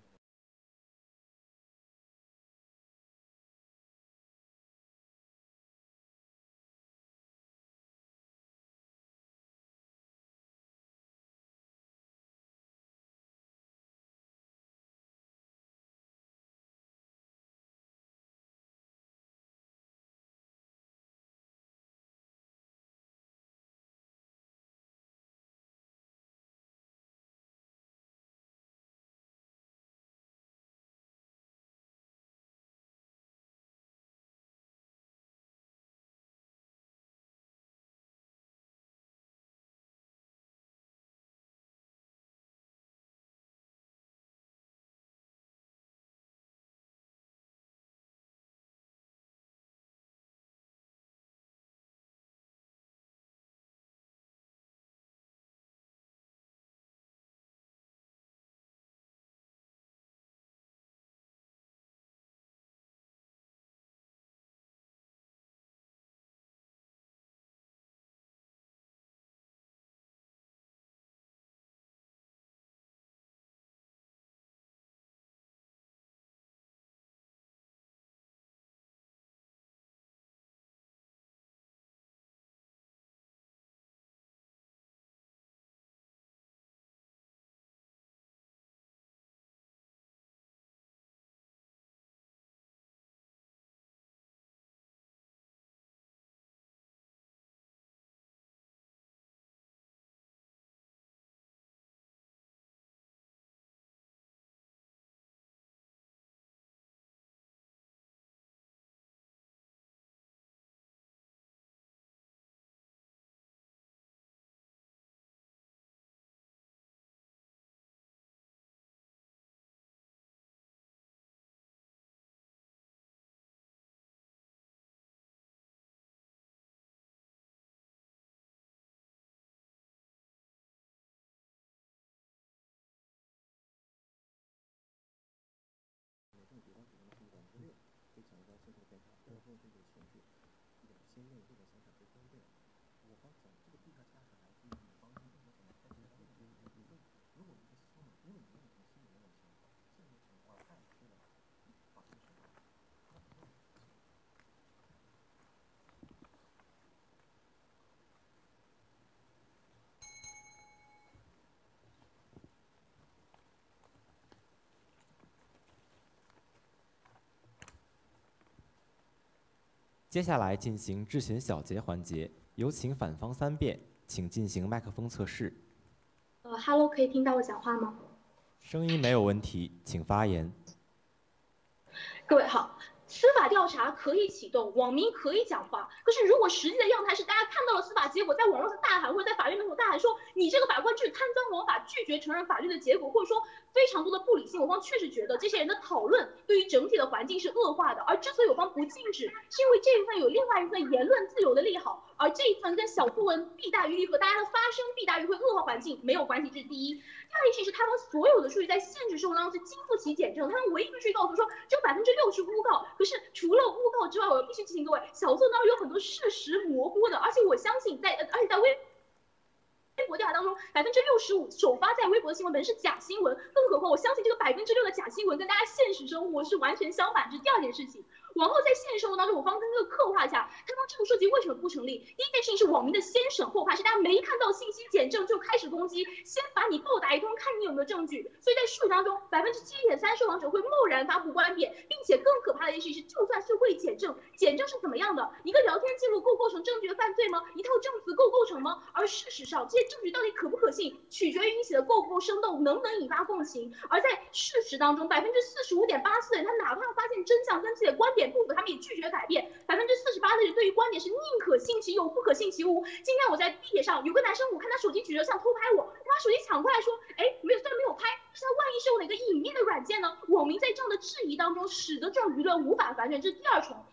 接下来进行质询小结环节，有请反方三辩，请进行麦克风测试。 呃 ，Hello， 可以听到我讲话吗？ 声音没有问题，请发言。 各位好。司法调查可以启动，网民可以讲话。可是如果实际的样态是大家看到了司法结果，在网络上大喊或者在法院门口大喊说你这个法官具贪赃枉法，拒绝承认法律的结果，或者说非常多的不理性，我方确实觉得这些人的讨论对于整体的环境是恶化的。而之所以我方不禁止，是因为这一份有另外一份言论自由的利好，而这一份跟小作文弊大于利和大家的发声弊大于会恶化环境没有关系，这是第一。第二件事情是他们所有的数据在现实生活当中是经不起检证，他们唯一的数据告诉说只有百分之六是诬告，可是除了诬告之外，我必须提醒各位，小作文当中有很多事实模糊的，而且我相信在而且在微微博调查当中，百分之六十五首发在微博的新闻本身是假新闻，更何况我相信这个百分之六的假新闻跟大家现实生活是完全相反，这是第二件事情。往后在现实生活当中，我方跟这个刻画一下，他方这个设计为什么不成立？第一件事情是网民的先审后判，是大家没看到信息检证就开始攻击，先把你暴打一通，看你有没有证据。所以在数据当中，百分之七点三受访者会贸然发布观点，并且更可怕的一件事情是，就算是会检证，检证是怎么样的？一个聊天记录够构成证据的犯罪吗？一套证词够构成吗？而事实上，这些证据到底可不可信，取决于你写的够不够生动，能不能引发共情。而在事实当中，百分之四十五点八四的人，他哪怕发现真相跟自己的观点不符，他们也拒绝改变。百分之四十八的人对于观点是宁可信其有，不可信其无。今天我在地铁上，有个男生，我看他手机举着想偷拍我，我把手机抢过来说，哎，没有，虽然没有拍，但是他万一是用了一个隐秘的软件呢？网民在这样的质疑当中，使得这种舆论无法反转，这是第二重。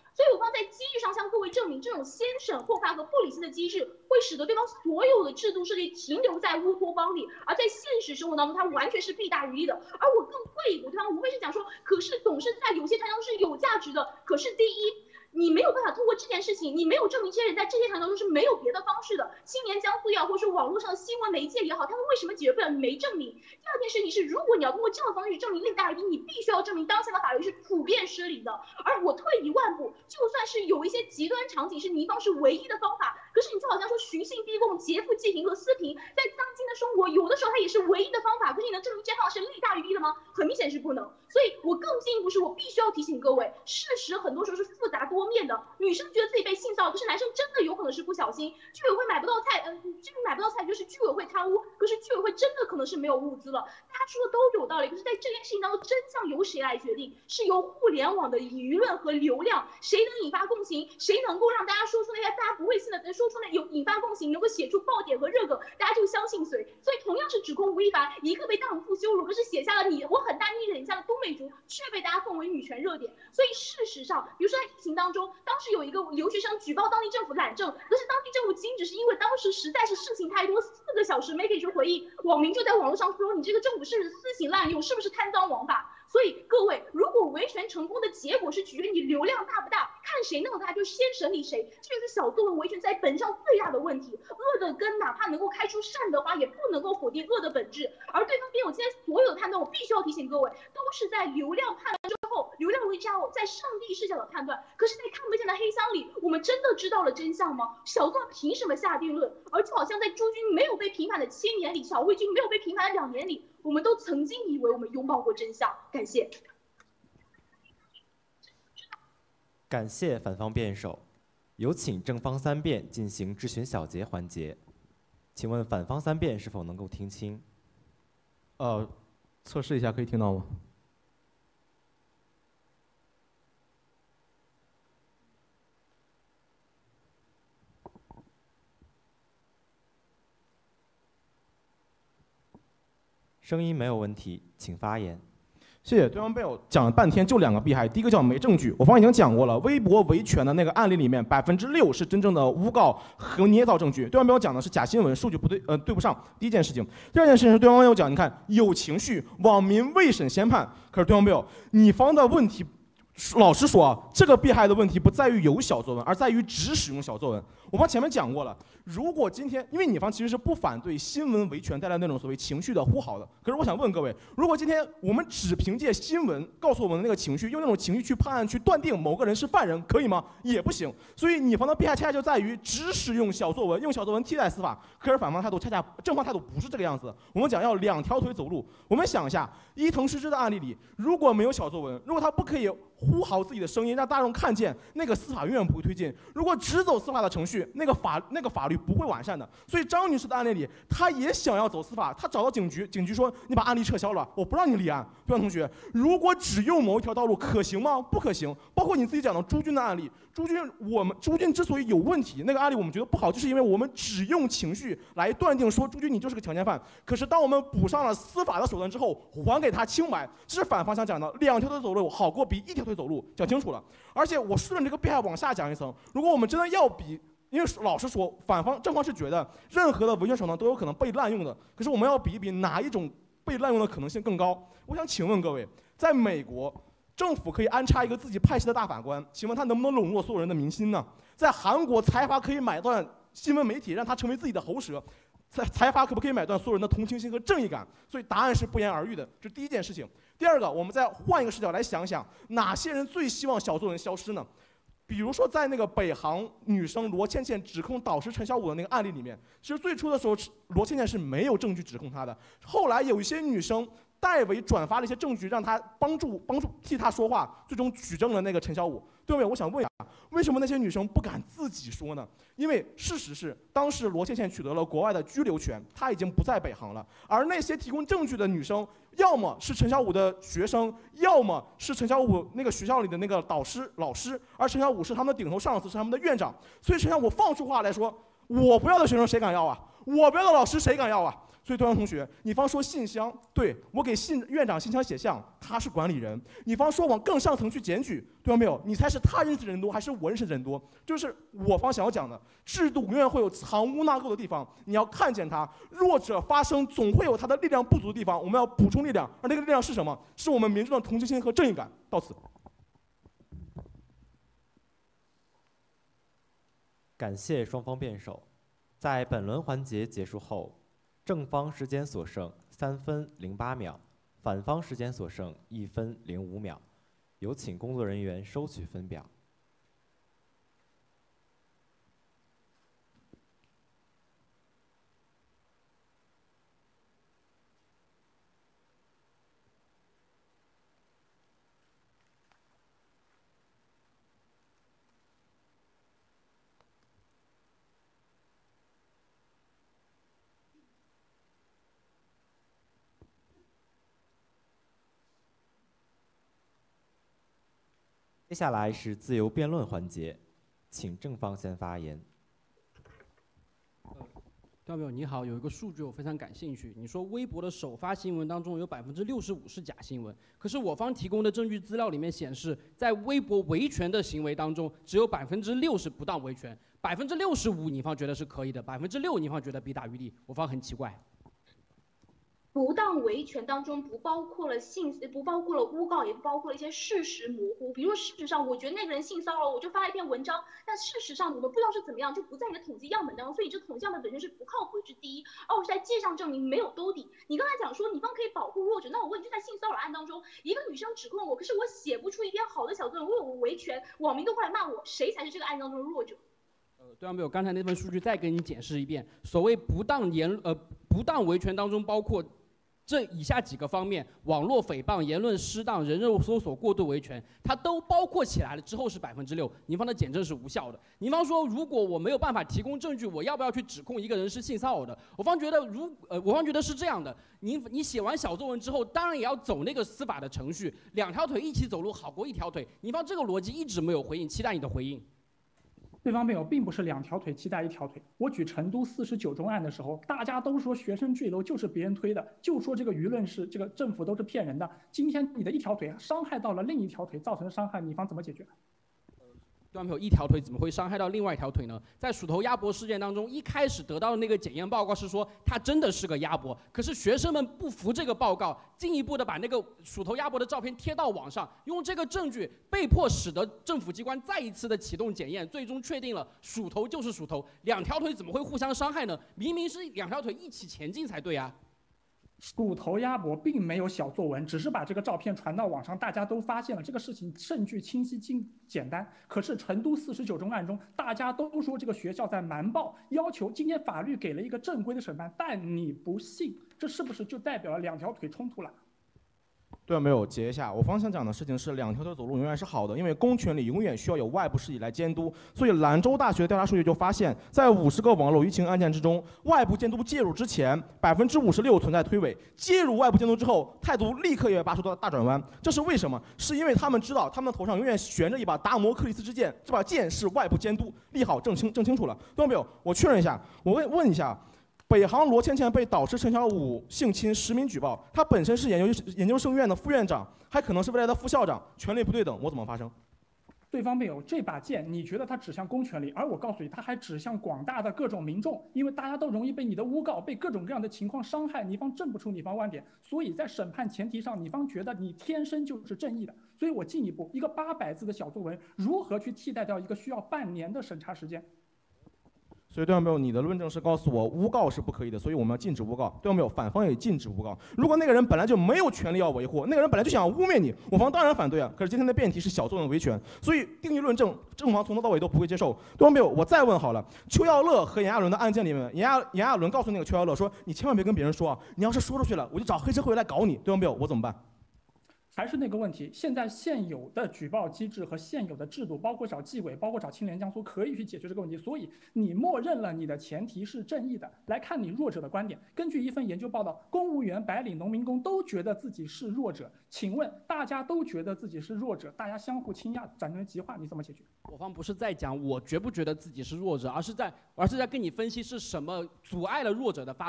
所以我方在机制上向各位证明，这种先审后判和不理性的机制会使得对方所有的制度设计停留在乌托邦里，而在现实生活当中，它完全是弊大于利的。而我更会一步，对方无非是讲说，可是董事在有些谈当中是有价值的，可是第一，你没有办法通过这件事情，你没有证明这些人在这些谈当中是没有别的方式的。青年江苏也好，或者说网络上的新闻媒介也好，他们为什么解决不了？没证明。第二件事情是，如果你要通过这样的方式去证明利大于弊，你必须要证明当下的法律是普遍失灵的。而我退一万步，就算是有一些极端场景是敌方是唯一的方法，可是你就好像说寻衅逼供、劫富济贫和私贫，在当今的生活，有的时候它也是唯一的方法。可是你能证明这方法是利大于弊的吗？很明显是不能。所以我更进一步是，我必须要提醒各位，事实很多时候是复杂多面的。女生觉得自己被性骚扰，可是男生真的有可能是不小心。居委会买不到菜，嗯，这个买不到菜就是居委会贪污，可是居委会真的可能是没有物资了。大家说的都有道理，可是在这件事情当中，真相由谁来决定？是由互联网的舆论和流量，谁能引发共情，谁能够让大家说出那些大家不会信的，说出那有引发共情，能够写出爆点和热梗，大家就相信谁。所以同样是指控吴亦凡，一个被荡妇羞辱，可是写下了你我很大逆忍下的东北族，却被大家奉为女权热点。所以事实上，比如说在疫情当中，当时有一个留学生举报当地政府懒政，可是当地政府仅只是因为当时实在是事情太多，四个小时没给出回应，网民就在网络上说你这个政府是不是私刑滥用，是不是贪赃枉法。所以各位，如果维权成功的结果是取决于你流量大不大，看谁闹大就先审理谁，这就是小作文维权在本质上最大的问题。恶的根哪怕能够开出善的花，也不能够否定恶的本质。而对方辩友今天所有的判断，我必须要提醒各位，都是在流量判断之后，流量为家伙在上帝视角的判断。可是，在看不见的黑箱里，我们真的知道了真相吗？小作文凭什么下定论？而就好像在朱军没有被平反的七年里，小魏军没有被平反的两年里，我们都曾经以为我们拥抱过真相。感谢。 感谢反方辩手，有请正方三辩进行质询小结环节。请问反方三辩是否能够听清？ 呃，测试一下，可以听到吗？ 声音没有问题，请发言。 谢谢对方辩友讲了半天，就两个弊害。第一个叫没证据，我方已经讲过了，微博维权的那个案例里面，百分之六是真正的诬告和捏造证据。对方辩友讲的是假新闻，数据不对，呃，对不上。第一件事情，第二件事情是对方辩友讲，你看有情绪，网民未审先判。可是对方辩友，你方的问题，老实说啊，这个弊害的问题不在于有小作文，而在于只使用小作文。我方前面讲过了，如果今天，因为你方其实是不反对新闻维权带来那种所谓情绪的呼号的，可是我想问各位，如果今天我们只凭借新闻告诉我们的那个情绪，用那种情绪去判案、去断定某个人是犯人，可以吗？也不行。所以你方的弊害恰恰就在于只使用小作文，用小作文替代司法。可是反方态度恰恰，正方态度不是这个样子。我们讲要两条腿走路。我们想一下，伊藤诗织的案例里，如果没有小作文，如果他不可以呼号自己的声音，让大众看见，那个司法永远不会推进。如果只走司法的程序，那个法那个法律不会完善的。所以张女士的案例里，她也想要走司法，她找到警局，警局说你把案例撤销了，我不让你立案。对方同学，如果只用某一条道路可行吗？不可行。包括你自己讲的朱军的案例，朱军我们朱军之所以有问题，那个案例我们觉得不好，就是因为我们只用情绪来断定说朱军你就是个强奸犯。可是当我们补上了司法的手段之后，还给他清白，这是反方向讲的，两条腿走路好过比一条腿走路，讲清楚了。而且我顺着这个弊害往下讲一层，如果我们真的要比，因为老实说，反方正方是觉得任何的维权手段都有可能被滥用的，可是我们要比一比哪一种被滥用的可能性更高。我想请问各位，在美国，政府可以安插一个自己派系的大法官，请问他能不能笼络所有人的民心呢？在韩国，财阀可以买断新闻媒体，让他成为自己的喉舌，财财阀可不可以买断所有人的同情心和正义感？所以答案是不言而喻的，这是第一件事情。第二个，我们再换一个视角来想想，哪些人最希望小作文消失呢？比如说，在那个北航女生罗倩倩指控导师陈小武的那个案例里面，其实最初的时候，罗倩倩是没有证据指控她的。后来有一些女生代为转发了一些证据，让她帮助帮助替她说话，最终举证了那个陈小武。对不对？我想问一下，为什么那些女生不敢自己说呢？因为事实是，当时罗倩倩取得了国外的居留权，她已经不在北航了。而那些提供证据的女生，要么是陈小武的学生，要么是陈小武那个学校里的那个导师老师，而陈小武是他们的顶头上司，是他们的院长。所以陈小武放出话来说，我不要的学生谁敢要啊？我不要的老师谁敢要啊？ 所以对方同学，你方说信箱，对我给信院长信箱写信，他是管理人。你方说往更上层去检举，对方没有？你猜是他认识的人多还是我认识的人多？就是我方想要讲的，制度永远会有藏污纳垢的地方，你要看见它。弱者发声总会有他的力量不足的地方，我们要补充力量，而那个力量是什么？是我们民众的同情心和正义感。到此。 感谢双方辩手。在本轮环节结束后，正方时间所剩三分零八秒，反方时间所剩一分零五秒。有请工作人员收取分表。接下来是自由辩论环节，请正方先发言。 调表你好，有一个数据我非常感兴趣。你说微博的首发新闻当中有百分之六十五是假新闻，可是我方提供的证据资料里面显示，在微博维权的行为当中，只有百分之六是不当维权，百分之六十五你方觉得是可以的，百分之六你方觉得弊大于利，我方很奇怪。 不当维权当中不包括了性，不包括了诬告，也不包括了一些事实模糊。比如说事实上，我觉得那个人性骚扰，我就发了一篇文章，但事实上我们不知道是怎么样，就不在你的统计样本当中，所以你这统计样本本身是不靠谱，是第一。而我是在迹象证明没有兜底。你刚才讲说你方可以保护弱者，那我问你，就在性骚扰案当中，一个女生指控我，可是我写不出一篇好的小作文为我维权，网民都会来骂我，谁才是这个案当中的弱者？ 呃，对方没有，刚才那份数据再给你解释一遍，所谓不当言呃不当维权当中包括这以下几个方面：网络诽谤、言论失当、人肉搜索、过度维权，它都包括起来了之后是百分之六。您方的检证是无效的。您方说，如果我没有办法提供证据，我要不要去指控一个人是性骚扰的？我方觉得如呃，我方觉得是这样的。您你写完小作文之后，当然也要走那个司法的程序，两条腿一起走路好过一条腿。您方这个逻辑一直没有回应，期待你的回应。 对方辩友并不是两条腿期待一条腿。我举成都四十九中案的时候，大家都说学生坠楼就是别人推的，就说这个舆论是这个政府都是骗人的。今天你的一条腿伤害到了另一条腿，造成的伤害，你方怎么解决？ 对方没有一条腿怎么会伤害到另外一条腿呢？在鼠头鸭脖事件当中，一开始得到的那个检验报告是说它真的是个鸭脖，可是学生们不服这个报告，进一步的把那个鼠头鸭脖的照片贴到网上，用这个证据被迫使得政府机关再一次的启动检验，最终确定了鼠头就是鼠头，两条腿怎么会互相伤害呢？明明是两条腿一起前进才对啊！ 鼠头鸭脖并没有小作文，只是把这个照片传到网上，大家都发现了这个事情证据清晰、精简单。可是成都四十九中案中，大家都说这个学校在瞒报，要求今天法律给了一个正规的审判，但你不信，这是不是就代表了两条腿冲突了？ 对啊，没有截一下。我方想讲的事情是，两条腿走路永远是好的，因为公权力永远需要有外部势力来监督。所以兰州大学的调查数据就发现，在五十个网络舆情案件之中，外部监督介入之前，百分之五十六存在推诿；介入外部监督之后，态度立刻也拔出大转弯。这是为什么？是因为他们知道，他们的头上永远悬着一把达摩克里斯之剑，这把剑是外部监督，立好正清正清楚了。懂没有？我确认一下，我问问一下。北航罗倩倩被导师陈小武性侵实名举报，他本身是研究研究生院的副院长，还可能是未来的副校长，权力不对等，我怎么发声？ 对方辩友，这把剑你觉得它指向公权力，而我告诉你，它还指向广大的各种民众，因为大家都容易被你的诬告、被各种各样的情况伤害，你方证不出你方观点，所以在审判前提上，你方觉得你天生就是正义的。所以我进一步，一个八百字的小作文，如何去替代掉一个需要半年的审查时间？ 所以对方没有，你的论证是告诉我诬告是不可以的，所以我们要禁止诬告。对方没有，反方也禁止诬告。如果那个人本来就没有权利要维护，那个人本来就想污蔑你，我方当然反对啊。可是今天的辩题是小作文维权，所以定义论证，正方从头到尾都不会接受。对方没有，我再问好了，邱耀乐和炎亚纶的案件里面，炎亚炎亚纶告诉那个邱耀乐说，你千万别跟别人说啊，你要是说出去了，我就找黑社会来搞你。对方没有，我怎么办？ 还是那个问题，现在现有的举报机制和现有的制度，包括找纪委，包括找青联江苏，可以去解决这个问题。所以你默认了你的前提是正义的。来看你弱者的观点，根据一份研究报道，公务员、白领、农民工都觉得自己是弱者。请问大家都觉得自己是弱者，大家相互倾轧，产生极化，你怎么解决？ 我方不是在讲我觉不觉得自己是弱者，而是在而是在跟你分析是什么阻碍了弱者的发声。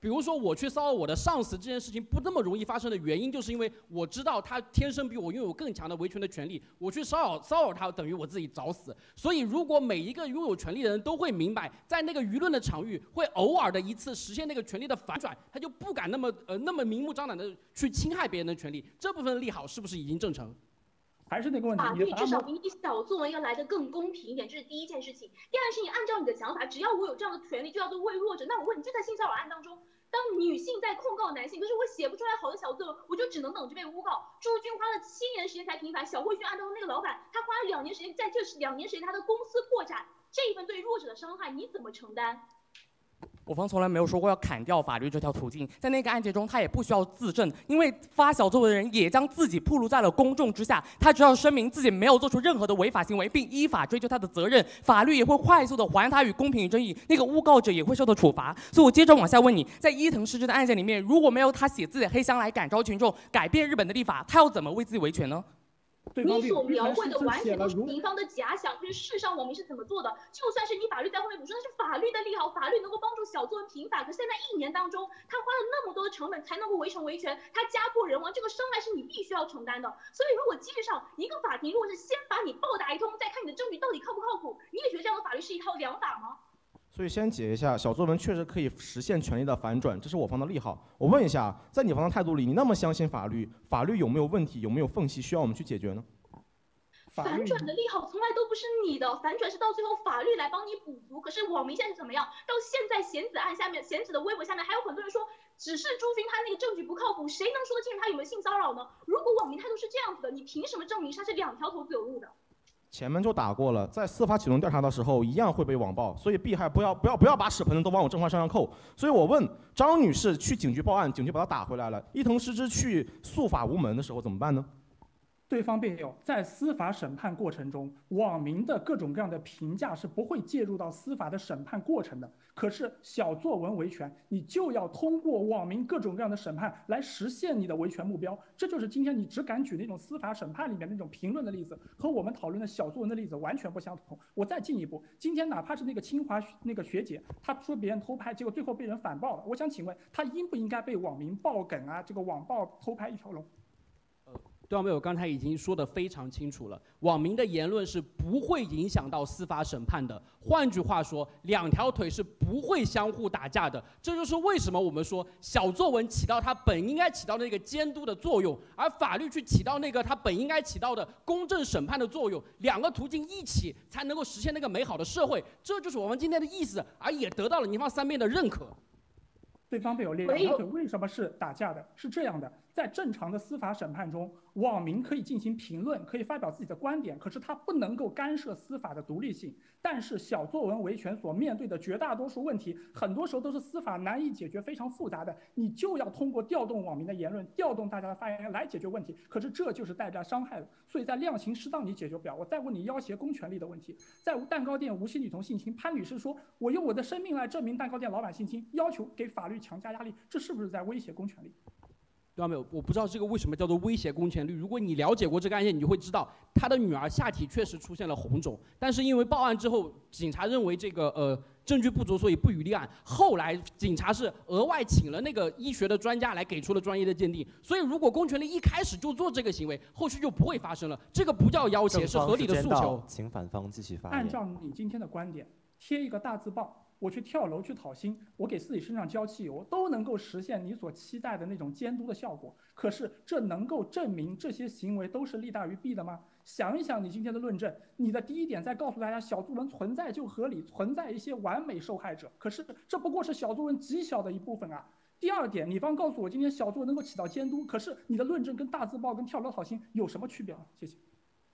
比如说我去骚扰我的上司这件事情不那么容易发生的原因，就是因为我知道他天生比我拥有更强的维权的权利，我去骚扰骚扰他等于我自己找死。所以如果每一个拥有权利的人都会明白，在那个舆论的场域会偶尔的一次实现那个权利的反转，他就不敢那么呃那么明目张胆的去侵害别人的权利，这部分的利好是不是已经证成？ 还是那个问题， 法律至少比你小作文要来得更公平一点，这是第一件事情。第二件事情，按照你的讲法，只要我有这样的权利，就要做为弱者。那我问你，就在性骚扰案当中，当女性在控告男性，可是我写不出来好的小作文，我就只能等着被诬告。朱军花了七年时间才平反，小慧君案当中那个老板，他花了两年时间，在这两年时间他的公司破产，这一份对弱者的伤害你怎么承担？ 我方从来没有说过要砍掉法律这条途径，在那个案件中，他也不需要自证，因为发小作文的人也将自己暴露在了公众之下，他只要声明自己没有做出任何的违法行为，并依法追究他的责任，法律也会快速的还他与公平与正义，那个诬告者也会受到处罚。所以我接着往下问你，在伊藤诗织的案件里面，如果没有他写自己的黑箱来感召群众，改变日本的立法，他要怎么为自己维权呢？ 你所描绘的完全都是敌方的假想，可是事实上网民是怎么做的？就算是你法律在后面补充，那是法律的利好，法律能够帮助小作文平反。可是在那一年当中，他花了那么多的成本才能够围城维权，他家破人亡，这个伤害是你必须要承担的。所以如果基于上一个法庭如果是先把你暴打一通，再看你的证据到底靠不靠谱，你也觉得这样的法律是一套良法吗？ 所以先解一下，小作文确实可以实现权利的反转，这是我方的利好。我问一下，在你方的态度里，你那么相信法律，法律有没有问题，有没有缝隙需要我们去解决呢？ 反转的利好从来都不是你的，反转是到最后法律来帮你补足。可是网民现在是怎么样？到现在贤子案下面，贤子的微博下面还有很多人说，只是朱军他那个证据不靠谱，谁能说得清楚他有没有性骚扰呢？如果网民态度是这样子的，你凭什么证明他是两条头自有路的？ 前面就打过了，在司法启动调查的时候一样会被网暴，所以避害不要不要不要把屎盆子都往我正方身上扣。所以我问张女士去警局报案，警局把她打回来了，伊藤诗织去诉法无门的时候怎么办呢？ 对方辩友在司法审判过程中，网民的各种各样的评价是不会介入到司法的审判过程的。可是小作文维权，你就要通过网民各种各样的审判来实现你的维权目标。这就是今天你只敢举那种司法审判里面那种评论的例子，和我们讨论的小作文的例子完全不相同。我再进一步，今天哪怕是那个清华那个学姐，她说别人偷拍，结果最后被人反爆了，我想请问她应不应该被网民爆梗啊？这个网暴偷拍一条龙？ 对方辩友刚才已经说得非常清楚了，网民的言论是不会影响到司法审判的。换句话说，两条腿是不会相互打架的。这就是为什么我们说小作文起到它本应该起到的那个监督的作用，而法律去起到那个它本应该起到的公正审判的作用。两个途径一起才能够实现那个美好的社会。这就是我们今天的意思，而也得到了您方三边的认可。 对方辩友两条腿为什么是打架的？是这样的，在正常的司法审判中，网民可以进行评论，可以发表自己的观点，可是他不能够干涉司法的独立性。但是小作文维权所面对的绝大多数问题，很多时候都是司法难以解决、非常复杂的，你就要通过调动网民的言论、调动大家的发言来解决问题。可是这就是代价伤害的，所以在量刑适当你解决不了。我再问你要挟公权力的问题，在蛋糕店无锡女童性侵，潘女士说我用我的生命来证明蛋糕店老板性侵，要求给法律强加压力，这是不是在威胁公权力？ 对吧？没有，我不知道这个为什么叫做威胁公权力。如果你了解过这个案件，你就会知道他的女儿下体确实出现了红肿，但是因为报案之后，警察认为这个呃证据不足，所以不予立案。后来警察是额外请了那个医学的专家来给出了专业的鉴定。所以如果公权力一开始就做这个行为，后续就不会发生了。这个不叫要挟，是合理的诉求。 请反方继续发言。 按照你今天的观点，贴一个大字报。我去跳楼去讨薪，我给自己身上浇汽油，都能够实现你所期待的那种监督的效果。可是，这能够证明这些行为都是利大于弊的吗？想一想你今天的论证，你的第一点在告诉大家小作文存在就合理，存在一些完美受害者。可是，这不过是小作文极小的一部分啊。第二点，你方告诉我今天小作文能够起到监督，可是你的论证跟大字报跟跳楼讨薪有什么区别啊？谢谢。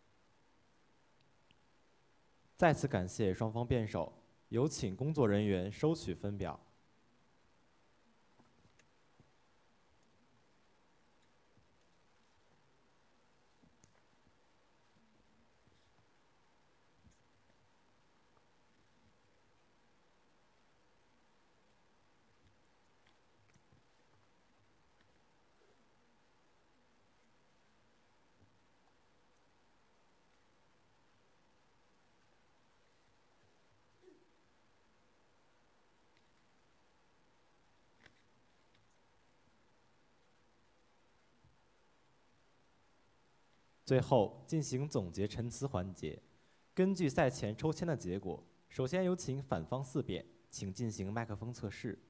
再次感谢双方辩手。有请工作人员收取分表。 最后进行总结陈词环节。根据赛前抽签的结果，首先有请反方四辩，请进行麦克风测试。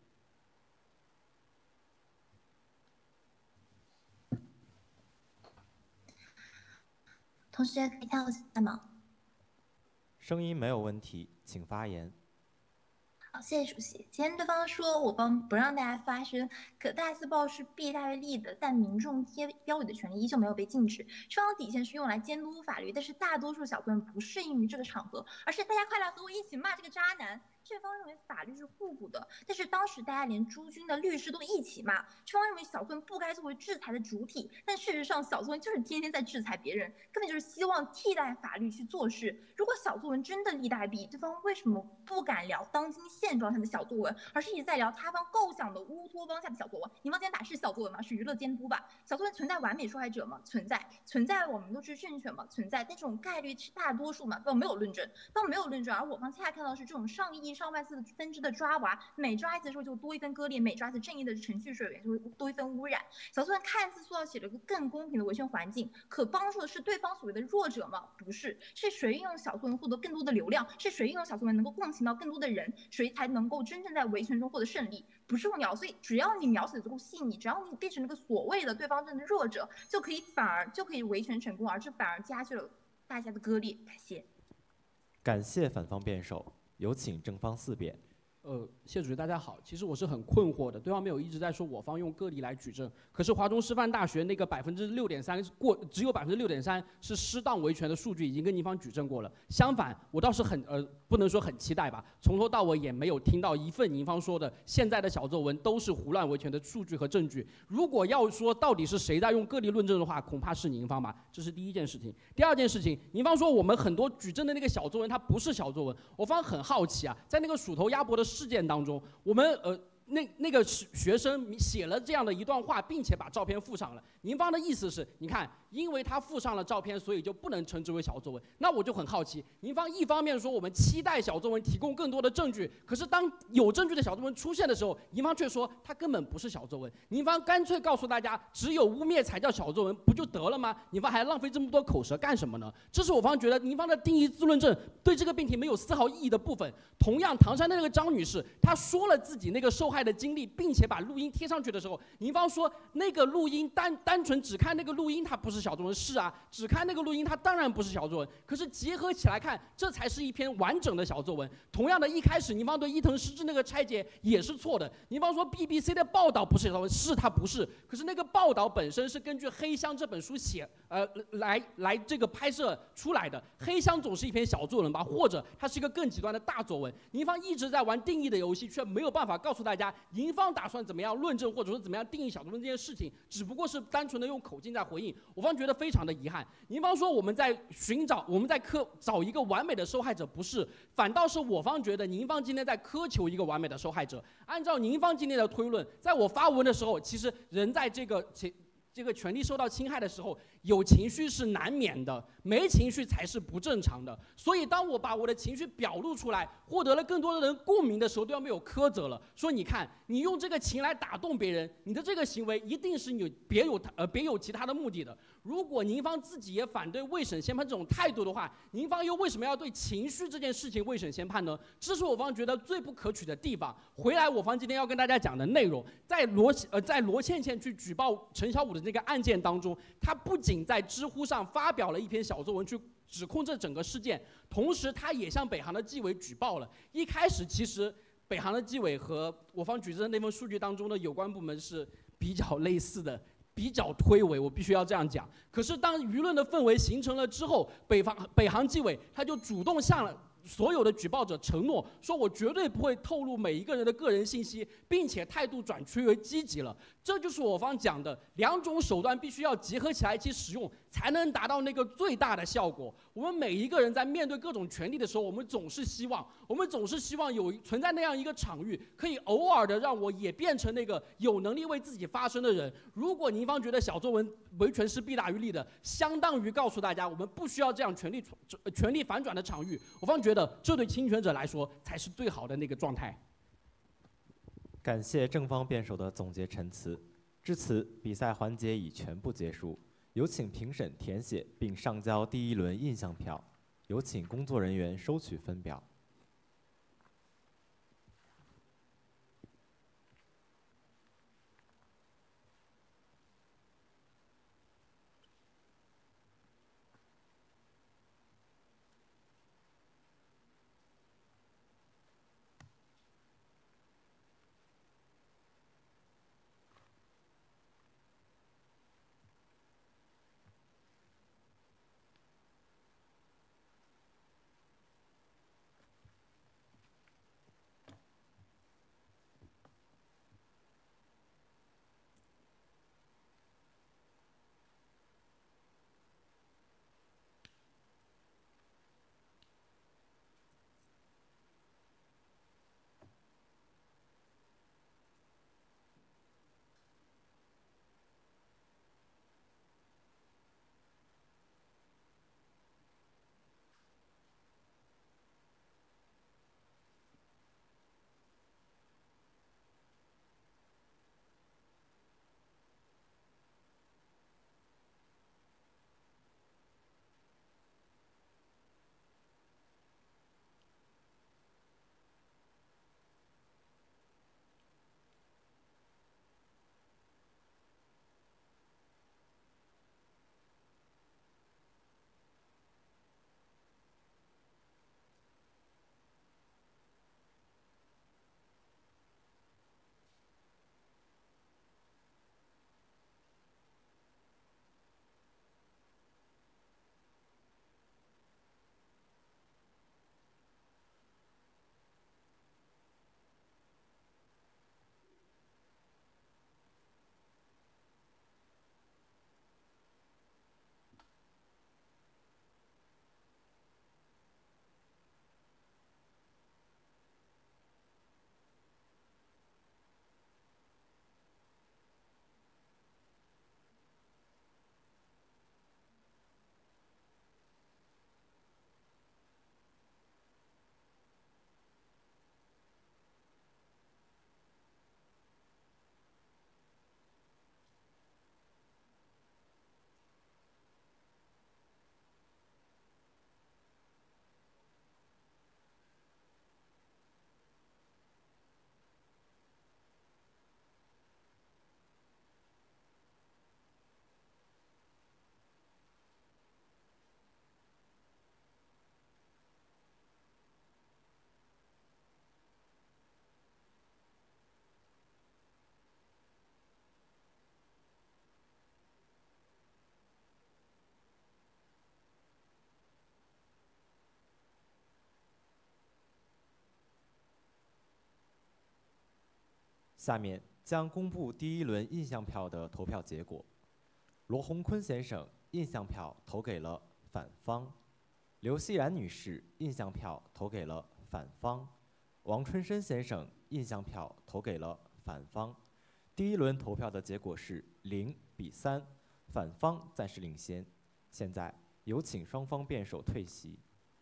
同学可以看我下吗？ 声音没有问题，请发言。 好，谢谢主席。今天对方说我方不让大家发声，可大字报是弊大于利的，但民众贴标语的权利依旧没有被禁止。双方底线是用来监督法律，但是大多数小作文不适应于这个场合，而是大家快来和我一起骂这个渣男。这方认为法律是互补的，但是当时大家连朱军的律师都一起骂。这方认为小作文不该作为制裁的主体，但事实上小作文就是天天在制裁别人，根本就是希望替代法律去做事。如果小作文真的利大于弊，对方为什么不敢聊当今现状下的小作文，而是一直在聊他方构想的乌托邦下的小作文？你方今天打是小作文吗？是娱乐监督吧？小作文存在完美受害者吗？存在。存在我们都是正确吗？存在。但这种概率是大多数嘛？都没有论证，都没有论证。而我方恰恰看到的是这种上亿上万次的分支的抓娃，每抓一次的时候就多一分割裂，每抓一次正义的程序水源就会多一分污染。小作文看似塑造起了一个更公平的维权环境，可帮助的是对方所谓的弱者吗？不是，是谁运用小作文获得更多的流量？是谁运用小作文能够共情到更多的人？谁才能够真正在维权中获得胜利？不是重要。所以只要你描写的足够细腻，只要你变成那个所谓的对方真的弱者，就可以反而就可以维权成功，而这反而加剧了大家的割裂。感谢。 感谢反方辩手，有请正方四辩。 呃，谢主席，大家好。其实我是很困惑的，对方没有一直在说我方用个例来举证，可是华中师范大学那个百分之六点三过，只有百分之六点三是适当维权的数据，已经跟您方举证过了。相反，我倒是很呃，不能说很期待吧，从头到尾也没有听到一份您方说的现在的小作文都是胡乱维权的数据和证据。如果要说到底是谁在用个例论证的话，恐怕是您方吧。这是第一件事情。第二件事情，您方说我们很多举证的那个小作文它不是小作文，我方很好奇啊，在那个鼠头鸭脖的事件当中，我们呃那那个学生写了这样的一段话，并且把照片附上了。您方的意思是，你看，因为他附上了照片，所以就不能称之为小作文。那我就很好奇，您方一方面说我们期待小作文提供更多的证据，可是当有证据的小作文出现的时候，您方却说它根本不是小作文。您方干脆告诉大家，只有污蔑才叫小作文，不就得了吗？您方还浪费这么多口舌干什么呢？这是我方觉得您方的定义自论证对这个辩题没有丝毫意义的部分。同样，唐山的那个张女士，她说了自己那个受害的经历，并且把录音贴上去的时候，您方说那个录音单单纯只看那个录音，它不是小作文。是啊，只看那个录音，它当然不是小作文。可是结合起来看，这才是一篇完整的小作文。同样的，一开始您方对伊藤诗织那个拆解也是错的。您方说 B B C 的报道不是小作文，是它不是。可是那个报道本身是根据《黑箱》这本书写，呃，来来这个拍摄出来的。《黑箱》总是一篇小作文吧，或者它是一个更极端的大作文。您方一直在玩定义的游戏，却没有办法告诉大家，您方打算怎么样论证，或者说怎么样定义小作文这件事情，只不过是单纯的用口径在回应。我方觉得非常的遗憾。您方说我们在寻找，我们在苛找一个完美的受害者，不是，反倒是我方觉得您方今天在苛求一个完美的受害者。按照您方今天的推论，在我发文的时候，其实人在这个这个权利受到侵害的时候，有情绪是难免的，没情绪才是不正常的。所以当我把我的情绪表露出来，获得了更多的人共鸣的时候，对方被我苛责了，说你看你用这个情来打动别人，你的这个行为一定是有别有呃别有其他的目的的。如果您方自己也反对未审先判这种态度的话，您方又为什么要对情绪这件事情未审先判呢？这是我方觉得最不可取的地方。回来我方今天要跟大家讲的内容，在罗呃在罗倩倩去举报陈小武的这个案件当中，他不仅在知乎上发表了一篇小作文去指控这整个事件，同时他也向北航的纪委举报了。一开始其实北航的纪委和我方举证的那份数据当中的有关部门是比较类似的，比较推诿，我必须要这样讲。可是当舆论的氛围形成了之后，北方北航纪委他就主动向了所有的举报者承诺，说我绝对不会透露每一个人的个人信息，并且态度转趋为积极了。这就是我方讲的两种手段必须要结合起来一起使用，才能达到那个最大的效果。我们每一个人在面对各种权利的时候，我们总是希望，我们总是希望有存在那样一个场域，可以偶尔的让我也变成那个有能力为自己发声的人。如果您方觉得小作文维权是弊大于利的，相当于告诉大家，我们不需要这样权力权力反转的场域。我方觉得这对侵权者来说才是最好的那个状态。 感谢正方辩手的总结陈词。至此，比赛环节已全部结束。 有请评审填写并上交第一轮印象票，有请工作人员收取分表。下面将公布第一轮印象票的投票结果。罗洪坤先生印象票投给了反方，刘希然女士印象票投给了反方，王春生先生印象票投给了反方。第一轮投票的结果是零比三，反方暂时领先。现在有请双方辩手退席。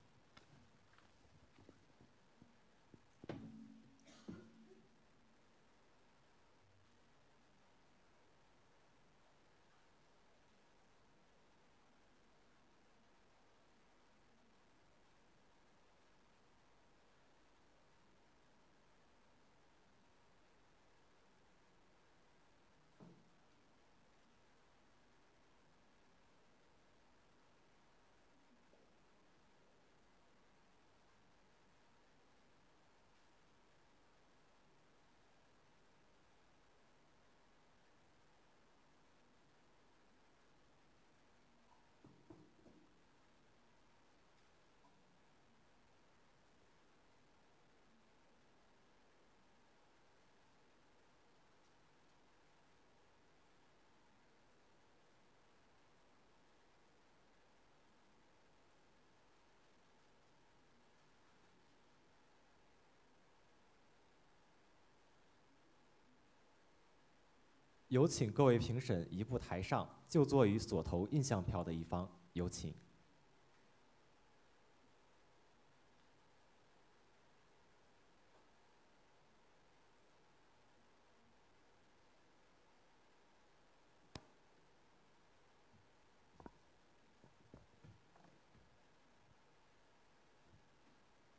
有请各位评审移步台上，就坐于所投印象票的一方，有请。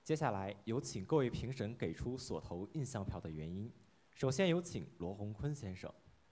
接下来有请各位评审给出所投印象票的原因。首先有请罗洪坤先生。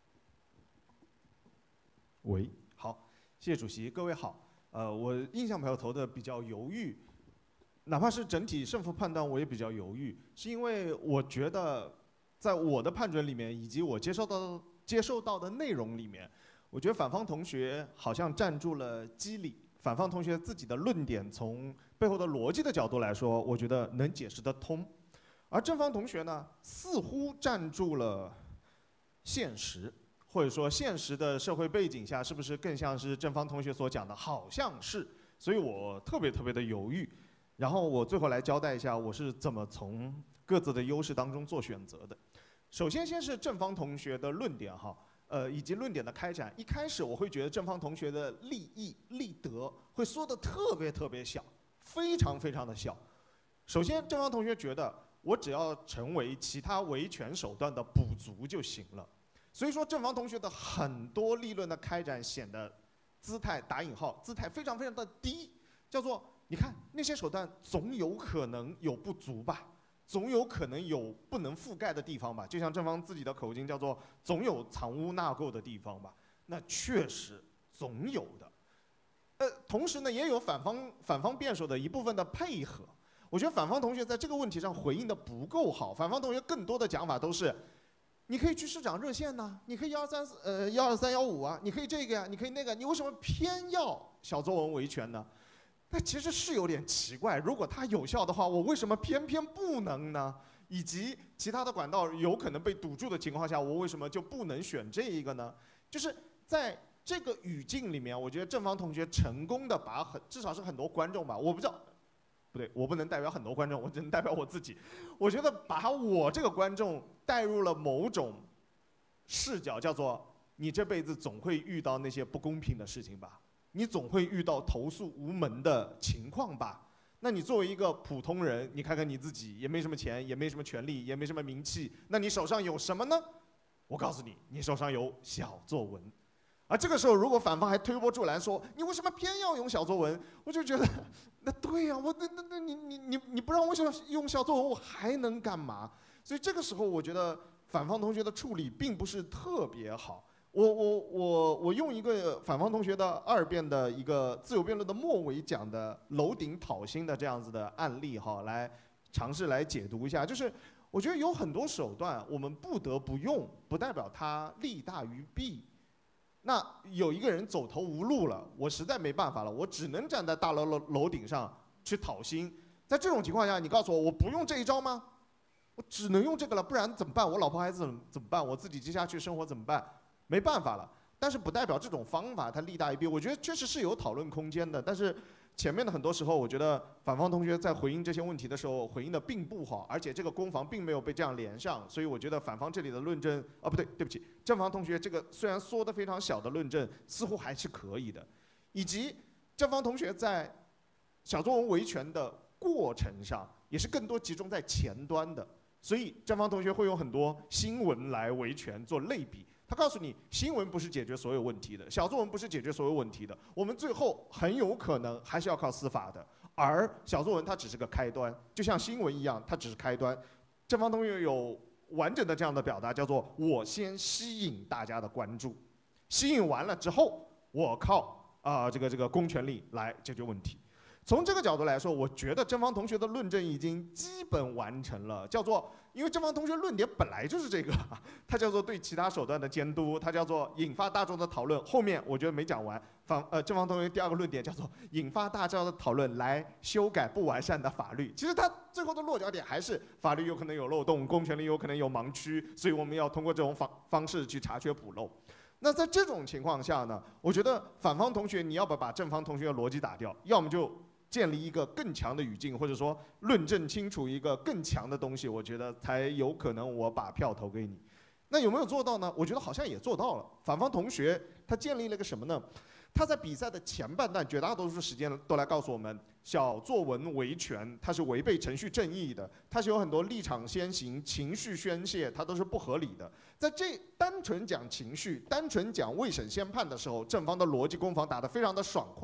喂，好，谢谢主席，各位好。呃，我印象票投的比较犹豫，哪怕是整体胜负判断我也比较犹豫，是因为我觉得在我的判准里面，以及我接受到接受到的内容里面，我觉得反方同学好像站住了机理。反方同学自己的论点从背后的逻辑的角度来说，我觉得能解释得通，而正方同学呢，似乎站住了现实，或者说现实的社会背景下，是不是更像是正方同学所讲的，好像是，所以我特别特别的犹豫。然后我最后来交代一下，我是怎么从各自的优势当中做选择的。首先，先是正方同学的论点哈。呃，以及论点的开展，一开始我会觉得正方同学的利益、利得会缩得特别特别小，非常非常的小。首先，正方同学觉得我只要成为其他维权手段的补足就行了，所以说正方同学的很多立论的开展显得姿态打引号，姿态非常非常的低，叫做你看那些手段总有可能有不足吧。总有可能有不能覆盖的地方吧，就像正方自己的口径叫做“总有藏污纳垢的地方吧”，那确实总有的。呃，同时呢，也有反方反方辩手的一部分的配合。我觉得反方同学在这个问题上回应的不够好，反方同学更多的讲法都是：你可以去市长热线呐、啊，你可以幺二三呃幺二三幺五啊，你可以这个呀、啊，你可以那个，你为什么偏要小作文维权呢？那其实是有点奇怪，如果它有效的话，我为什么偏偏不能呢？以及其他的管道有可能被堵住的情况下，我为什么就不能选这一个呢？就是在这个语境里面，我觉得正方同学成功的把很至少是很多观众吧，我不知道，不对，我不能代表很多观众，我只能代表我自己。我觉得把我这个观众带入了某种视角，叫做你这辈子总会遇到那些不公平的事情吧。你总会遇到投诉无门的情况吧？那你作为一个普通人，你看看你自己，也没什么钱，也没什么权利，也没什么名气，那你手上有什么呢？我告诉你，你手上有小作文。而这个时候，如果反方还推波助澜说你为什么偏要用小作文，我就觉得，那对呀、啊，我那那那你你你你不让我用小作文，我还能干嘛？所以这个时候，我觉得反方同学的处理并不是特别好。我我我我用一个反方同学的二辩的一个自由辩论的末尾讲的楼顶讨薪的这样子的案例哈，来尝试来解读一下。就是我觉得有很多手段我们不得不用，不代表它利大于弊。那有一个人走投无路了，我实在没办法了，我只能站在大楼楼楼顶上去讨薪。在这种情况下，你告诉我我不用这一招吗？我只能用这个了，不然怎么办？我老婆孩子怎么怎么办？我自己接下去生活怎么办？没办法了，但是不代表这种方法它利大于弊。我觉得确实是有讨论空间的，但是前面的很多时候，我觉得反方同学在回应这些问题的时候回应的并不好，而且这个攻防并没有被这样连上，所以我觉得反方这里的论证，啊不对，对不起，正方同学这个虽然缩得非常小的论证，似乎还是可以的，以及正方同学在小作文维权的过程上，也是更多集中在前端的，所以正方同学会用很多新闻来维权做类比。他告诉你，新闻不是解决所有问题的，小作文不是解决所有问题的，我们最后很有可能还是要靠司法的。而小作文它只是个开端，就像新闻一样，它只是开端。正方同学有完整的这样的表达，叫做我先吸引大家的关注，吸引完了之后，我靠啊、呃、这个这个公权力来解决问题。从这个角度来说，我觉得正方同学的论证已经基本完成了，叫做因为正方同学论点本来就是这个，它叫做对其他手段的监督，它叫做引发大众的讨论。后面我觉得没讲完，反呃正方同学第二个论点叫做引发大众的讨论来修改不完善的法律。其实它最后的落脚点还是法律有可能有漏洞，公权力有可能有盲区，所以我们要通过这种方方式去查缺补漏。那在这种情况下呢，我觉得反方同学你要不把正方同学的逻辑打掉，要么就建立一个更强的语境，或者说论证清楚一个更强的东西，我觉得才有可能我把票投给你。那有没有做到呢？我觉得好像也做到了。反方同学他建立了个什么呢？他在比赛的前半段绝大多数时间都来告诉我们，小作文维权它是违背程序正义的，它是有很多立场先行、情绪宣泄，它都是不合理的。在这单纯讲情绪、单纯讲未审先判的时候，正方的逻辑攻防打得非常的爽快。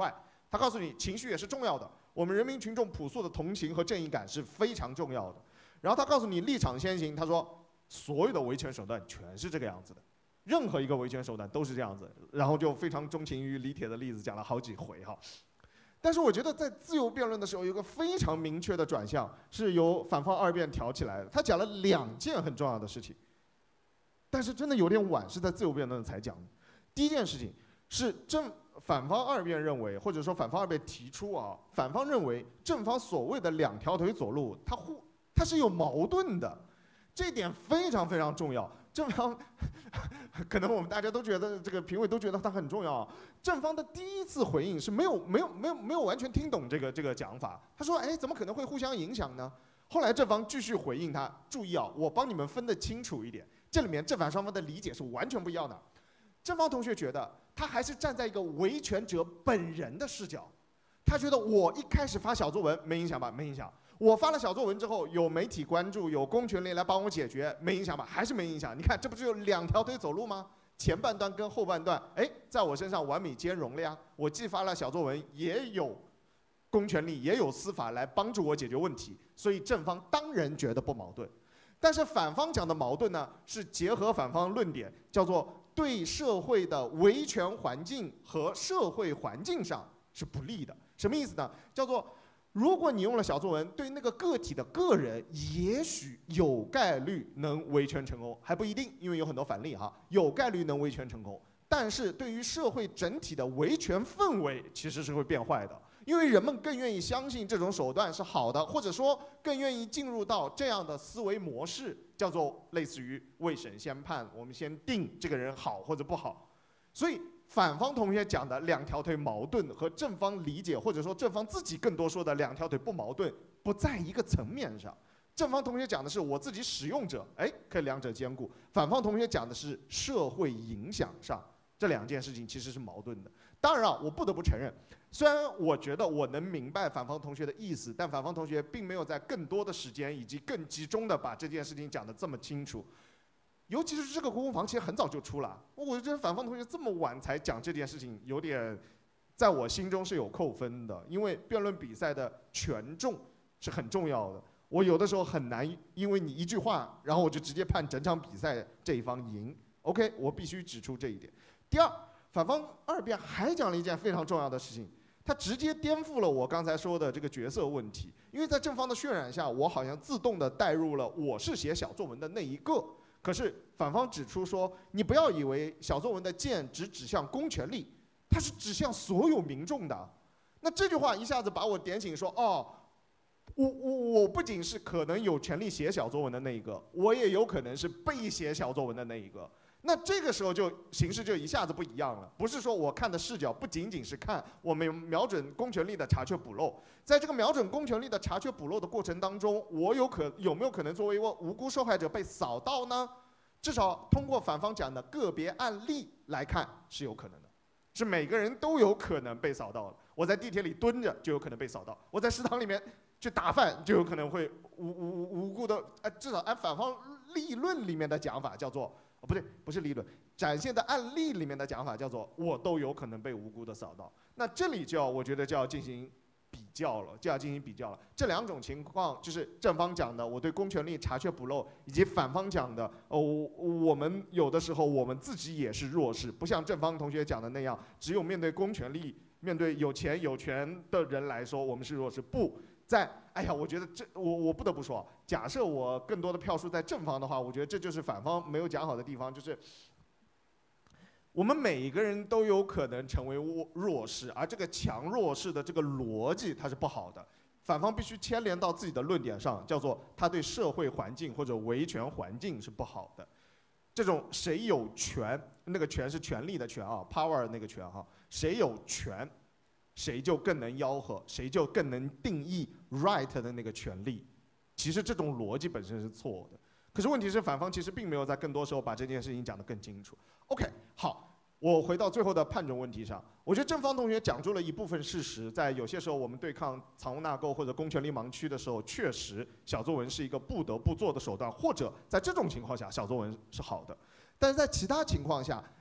他告诉你情绪也是重要的，我们人民群众朴素的同情和正义感是非常重要的。然后他告诉你立场先行，他说所有的维权手段全是这个样子的，任何一个维权手段都是这样子，然后就非常钟情于李铁的例子讲了好几回哈。但是我觉得在自由辩论的时候，有一个非常明确的转向，是由反方二辩挑起来的。他讲了两件很重要的事情，但是真的有点晚，是在自由辩论才讲的。第一件事情是正反方二辩认为，或者说反方二辩提出啊，反方认为正方所谓的两条腿走路，它互它是有矛盾的，这一点非常非常重要。正方可能我们大家都觉得这个评委都觉得它很重要。正方的第一次回应是没有没有没有没有完全听懂这个这个讲法。他说：“哎，怎么可能会互相影响呢？”后来正方继续回应他：“注意啊，我帮你们分得清楚一点，这里面正反双方的理解是完全不一样的。”正方同学觉得他还是站在一个维权者本人的视角，他觉得我一开始发小作文没影响吧？没影响。我发了小作文之后，有媒体关注，有公权力来帮我解决，没影响吧？还是没影响。你看，这不是有两条腿走路吗？前半段跟后半段，哎，在我身上完美兼容了呀。我既发了小作文，也有公权力，也有司法来帮助我解决问题，所以正方当然觉得不矛盾。但是反方讲的矛盾呢，是结合反方论点，叫做对社会的维权环境和社会环境上是不利的。什么意思呢？叫做如果你用了小作文，对那个个体的个人，也许有概率能维权成功，还不一定，因为有很多反例哈，有概率能维权成功。但是对于社会整体的维权氛围，其实是会变坏的，因为人们更愿意相信这种手段是好的，或者说更愿意进入到这样的思维模式，叫做类似于未审先判，我们先定这个人好或者不好。所以反方同学讲的两条腿矛盾和正方理解，或者说正方自己更多说的两条腿不矛盾，不在一个层面上。正方同学讲的是我自己使用者，哎，可以两者兼顾；反方同学讲的是社会影响上，这两件事情其实是矛盾的。当然啊，我不得不承认，虽然我觉得我能明白反方同学的意思，但反方同学并没有在更多的时间以及更集中的把这件事情讲得这么清楚。尤其是这个国公房其实很早就出了，我觉得反方同学这么晚才讲这件事情，有点在我心中是有扣分的，因为辩论比赛的权重是很重要的。我有的时候很难，因为你一句话，然后我就直接判整场比赛这一方赢。OK， 我必须指出这一点。第二，反方二辩还讲了一件非常重要的事情，他直接颠覆了我刚才说的这个角色问题，因为在正方的渲染下，我好像自动的带入了我是写小作文的那一个。可是反方指出说，你不要以为小作文的剑只指向公权力，它是指向所有民众的。那这句话一下子把我点醒说，哦，我我我不仅是可能有权利写小作文的那一个，我也有可能是被写小作文的那一个。那这个时候就形势就一下子不一样了，不是说我看的视角不仅仅是看我们瞄准公权力的查缺补漏，在这个瞄准公权力的查缺补漏的过程当中，我有可有没有可能作为一个无辜受害者被扫到呢？至少通过反方讲的个别案例来看是有可能的，是每个人都有可能被扫到的。我在地铁里蹲着就有可能被扫到，我在食堂里面去打饭就有可能会无无无辜的，呃，至少按反方立论里面的讲法叫做。哦，不对，不是理论，展现的案例里面的讲法叫做我都有可能被无辜的扫到。那这里就要我觉得就要进行比较了，就要进行比较了。这两种情况就是正方讲的我对公权力查缺补漏，以及反方讲的哦，我们有的时候我们自己也是弱势，不像正方同学讲的那样，只有面对公权力、面对有钱有权的人来说我们是弱势。不在，哎呀，我觉得这我我不得不说，假设我更多的票数在正方的话，我觉得这就是反方没有讲好的地方，就是我们每一个人都有可能成为弱势，而这个强弱势的这个逻辑它是不好的。反方必须牵连到自己的论点上，叫做他对社会环境或者维权环境是不好的。这种谁有权，那个权是权力的权啊 ，power 那个权哈，谁有权。谁就更能吆喝，谁就更能定义 right 的那个权利。其实这种逻辑本身是错的。可是问题是，反方其实并没有在更多时候把这件事情讲得更清楚。OK， 好，我回到最后的判准问题上，我觉得正方同学讲出了一部分事实，在有些时候我们对抗藏污纳垢或者公权力盲区的时候，确实小作文是一个不得不做的手段，或者在这种情况下，小作文是好的。但是在其他情况下，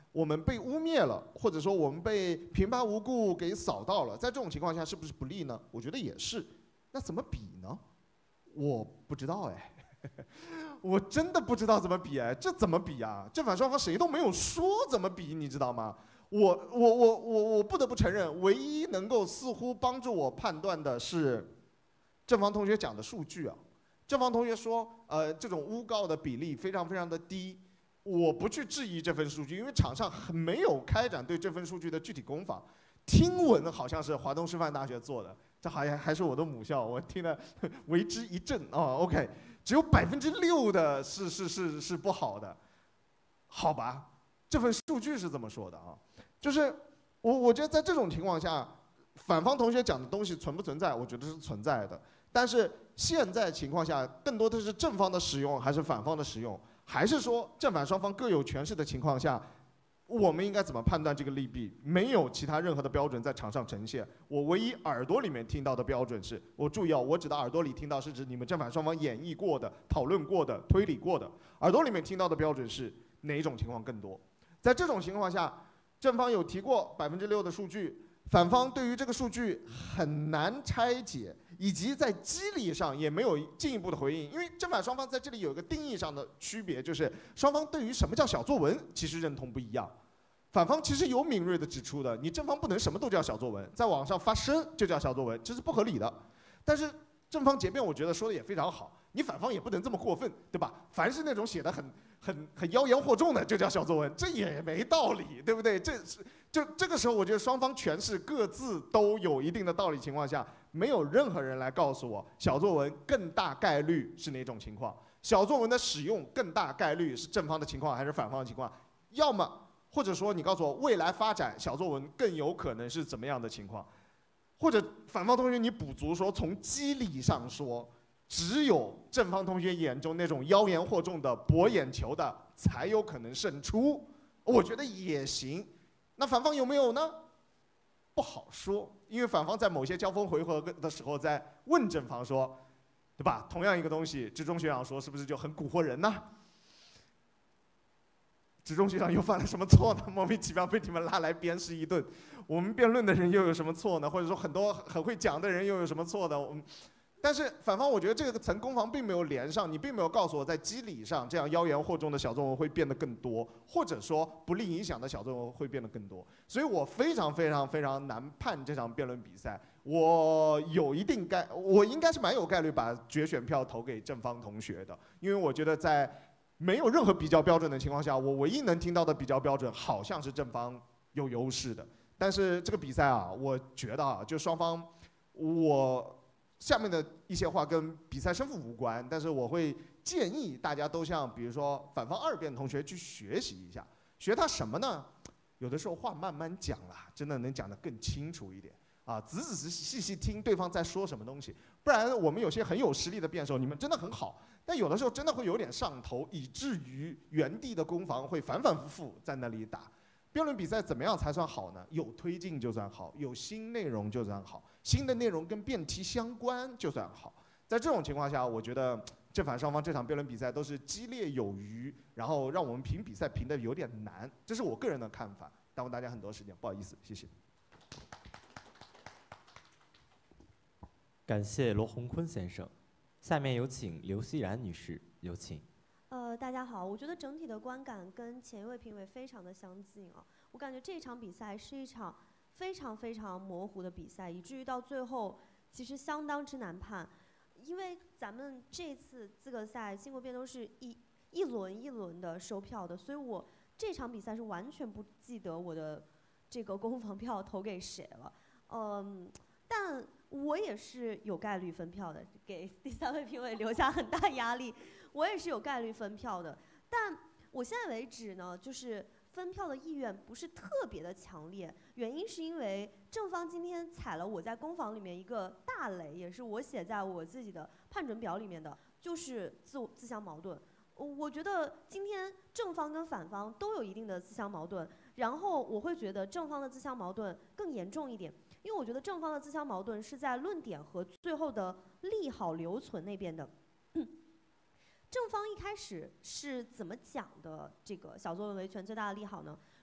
我们被污蔑了，或者说我们被平白无故给扫到了，在这种情况下是不是不利呢？我觉得也是。那怎么比呢？我不知道哎，我真的不知道怎么比哎，这怎么比啊？正反双方谁都没有说怎么比，你知道吗？我我我我我不得不承认，唯一能够似乎帮助我判断的是正方同学讲的数据啊。正方同学说，呃，这种诬告的比例非常非常的低。我不去质疑这份数据，因为场上很没有开展对这份数据的具体攻防。听闻好像是华东师范大学做的，这还还是我的母校，我听了为之一振哦。OK， 只有百分之六的是是是是不好的，好吧？这份数据是这么说的啊，就是我我觉得在这种情况下，反方同学讲的东西存不存在？我觉得是存在的，但是现在情况下，更多的是正方的使用还是反方的使用？还是说正反双方各有权势的情况下，我们应该怎么判断这个利弊？没有其他任何的标准在场上呈现。我唯一耳朵里面听到的标准是，我注意啊，我指的耳朵里听到是指你们正反双方演绎过的、讨论过的、推理过的。耳朵里面听到的标准是哪种情况更多？在这种情况下，正方有提过百分之六的数据，反方对于这个数据很难拆解。以及在机理上也没有进一步的回应，因为正反双方在这里有一个定义上的区别，就是双方对于什么叫小作文其实认同不一样。反方其实有敏锐的指出的，你正方不能什么都叫小作文，在网上发声就叫小作文，这是不合理的。但是正方结辩我觉得说的也非常好，你反方也不能这么过分，对吧？凡是那种写的很很很妖言惑众的就叫小作文，这也没道理，对不对？这是就这个时候，我觉得双方诠释各自都有一定的道理情况下，没有任何人来告诉我小作文更大概率是哪种情况，小作文的使用更大概率是正方的情况还是反方的情况，要么或者说你告诉我未来发展小作文更有可能是怎么样的情况，或者反方同学你补足说从机理上说，只有正方同学眼中那种妖言惑众的博眼球的才有可能胜出，我觉得也行。那反方有没有呢？不好说，因为反方在某些交锋回合的时候在问正方说，对吧？同样一个东西，职中学长说是不是就很蛊惑人呢？职中学长又犯了什么错呢？莫名其妙被你们拉来鞭尸一顿。我们辩论的人又有什么错呢？或者说很多很会讲的人又有什么错呢？我们。但是反方，我觉得这个层攻防并没有连上，你并没有告诉我在机理上这样妖言惑众的小作文会变得更多，或者说不利影响的小作文会变得更多，所以我非常非常非常难判这场辩论比赛。我有一定概，我应该是蛮有概率把决选票投给正方同学的，因为我觉得在没有任何比较标准的情况下，我唯一能听到的比较标准好像是正方有优势的。但是这个比赛啊，我觉得啊，就双方我。下面的一些话跟比赛胜负无关，但是我会建议大家都向比如说反方二辩同学去学习一下，学他什么呢？有的时候话慢慢讲啦，真的能讲得更清楚一点啊，仔仔细细细听对方在说什么东西，不然我们有些很有实力的辩手，你们真的很好，但有的时候真的会有点上头，以至于原地的攻防会反反复复在那里打。辩论比赛怎么样才算好呢？有推进就算好，有新内容就算好，新的内容跟辩题相关就算好。在这种情况下，我觉得正反双方这场辩论比赛都是激烈有余，然后让我们评比赛评得有点难，这是我个人的看法，耽误大家很多时间，不好意思，谢谢。 感谢罗洪坤先生，下面有请刘希然女士，有请。 呃，大家好，我觉得整体的观感跟前一位评委非常的相近啊。我感觉这场比赛是一场非常非常模糊的比赛，以至于到最后其实相当之难判。因为咱们这次资格赛经过辩都是一一轮一轮的收票的，所以我这场比赛是完全不记得我的这个攻防票投给谁了。嗯，但我也是有概率分票的，给第三位评委留下很大压力。我也是有概率分票的，但我现在为止呢，就是分票的意愿不是特别的强烈。原因是因为正方今天踩了我在攻防里面一个大雷，也是我写在我自己的判准表里面的，就是自自相矛盾。我觉得今天正方跟反方都有一定的自相矛盾，然后我会觉得正方的自相矛盾更严重一点，因为我觉得正方的自相矛盾是在论点和最后的利好留存那边的。正方一开始是怎么讲的这个小作文维权最大的利好呢？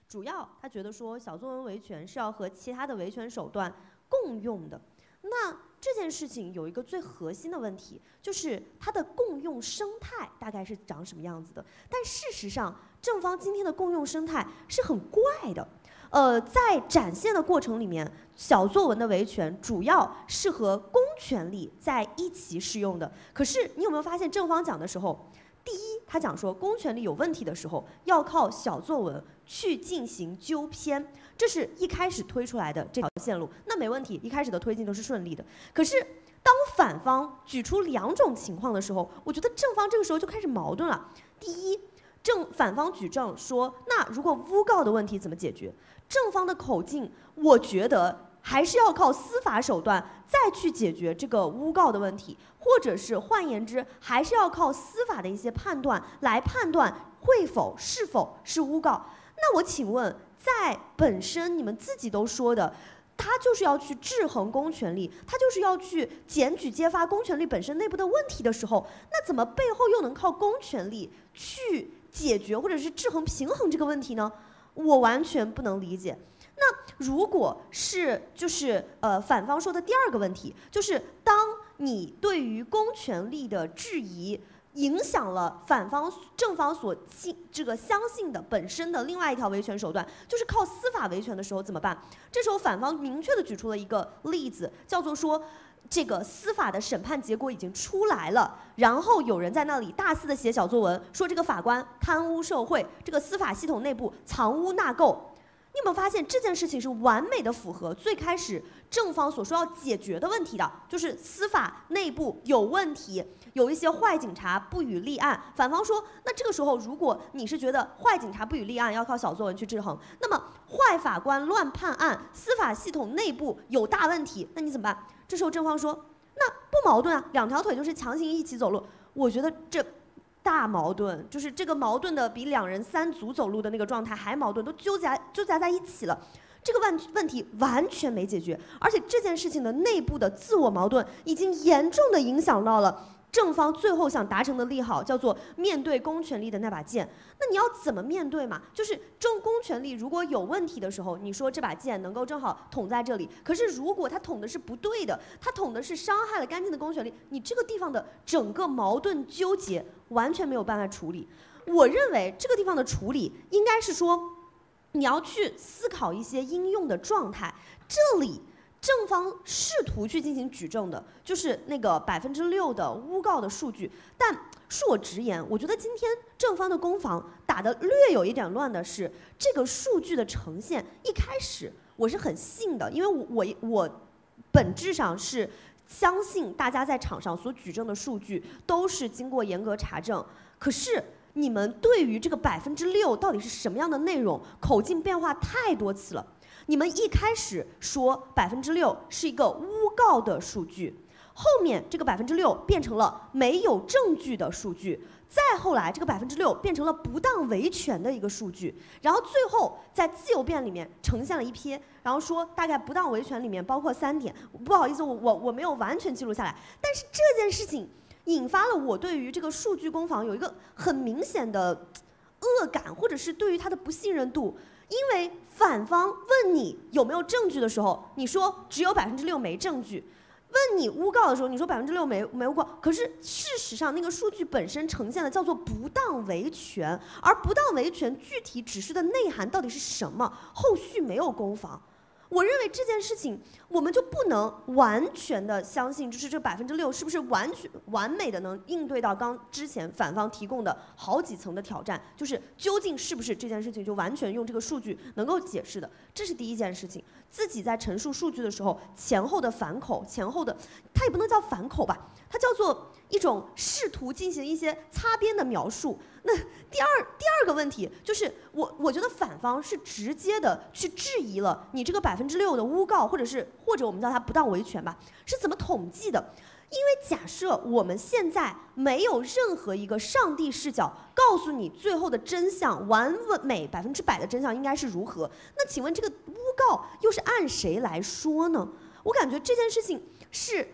主要他觉得说小作文维权是要和其他的维权手段共用的。那这件事情有一个最核心的问题，就是它的共用生态大概是长什么样子的。但事实上，正方今天的共用生态是很怪的。呃，在展现的过程里面，小作文的维权主要是和公权力在一起适用的。可是你有没有发现，正方讲的时候，第一，他讲说公权力有问题的时候，要靠小作文去进行纠偏，这是一开始推出来的这条线路，那没问题，一开始的推进都是顺利的。可是当反方举出两种情况的时候，我觉得正方这个时候就开始矛盾了。第一，正反方举证说，那如果诬告的问题怎么解决？正方的口径，我觉得还是要靠司法手段再去解决这个诬告的问题，或者是换言之，还是要靠司法的一些判断来判断会否是否是诬告。那我请问，在本身你们自己都说的，他就是要去制衡公权力，他就是要去检举揭发公权力本身内部的问题的时候，那怎么背后又能靠公权力去解决或者是制衡平衡这个问题呢？我完全不能理解。那如果是就是呃反方说的第二个问题，就是当你对于公权力的质疑影响了反方正方所信这个相信的本身的另外一条维权手段，就是靠司法维权的时候怎么办？这时候反方明确的举出了一个例子，叫做说这个司法的审判结果已经出来了，然后有人在那里大肆的写小作文，说这个法官贪污受贿，这个司法系统内部藏污纳垢。你有没有发现这件事情是完美的符合最开始正方所说要解决的问题的，就是司法内部有问题，有一些坏警察不予立案。反方说，那这个时候如果你是觉得坏警察不予立案要靠小作文去制衡，那么坏法官乱判案，司法系统内部有大问题，那你怎么办？这时候正方说，那不矛盾啊，两条腿就是强行一起走路。我觉得这大矛盾，就是这个矛盾的比两人三足走路的那个状态还矛盾，都纠结纠结在一起了。这个问问题完全没解决，而且这件事情的内部的自我矛盾已经严重的影响到了正方最后想达成的利好，叫做面对公权力的那把剑。那你要怎么面对嘛？就是正公权力如果有问题的时候，你说这把剑能够正好捅在这里，可是如果它捅的是不对的，它捅的是伤害了干净的公权力，你这个地方的整个矛盾纠结完全没有办法处理。我认为这个地方的处理应该是说，你要去思考一些应用的状态。这里正方试图去进行举证的，就是那个百分之六的诬告的数据。但恕我直言，我觉得今天正方的攻防打得略有一点乱的是，这个数据的呈现，一开始我是很信的，因为我我我本质上是相信大家在场上所举证的数据都是经过严格查证。可是你们对于这个百分之六到底是什么样的内容，口径变化太多次了。你们一开始说百分之六是一个诬告的数据，后面这个百分之六变成了没有证据的数据，再后来这个百分之六变成了不当维权的一个数据，然后最后在自由辩里面呈现了一篇，然后说大概不当维权里面包括三点，不好意思，我我我没有完全记录下来，但是这件事情引发了我对于这个数据攻防有一个很明显的恶感，或者是对于它的不信任度。因为反方问你有没有证据的时候，你说只有百分之六没证据；问你诬告的时候，你说百分之六没没诬告。可是事实上，那个数据本身呈现的叫做不当维权，而不当维权具体指示的内涵到底是什么，后续没有攻防。我认为这件事情，我们就不能完全的相信，就是这百分之六是不是完全完美的能应对到刚之前反方提供的好几层的挑战，就是究竟是不是这件事情就完全用这个数据能够解释的，这是第一件事情。自己在陈述数据的时候，前后的反口，前后的，它也不能叫反口吧，它叫做一种试图进行一些擦边的描述。那第二第二个问题就是，我我觉得反方是直接的去质疑了你这个百分之六的诬告，或者是或者我们叫它不当维权吧，是怎么统计的？因为假设我们现在没有任何一个上帝视角告诉你最后的真相，完美百分之百的真相应该是如何，那请问这个诬告又是按谁来说呢？我感觉这件事情是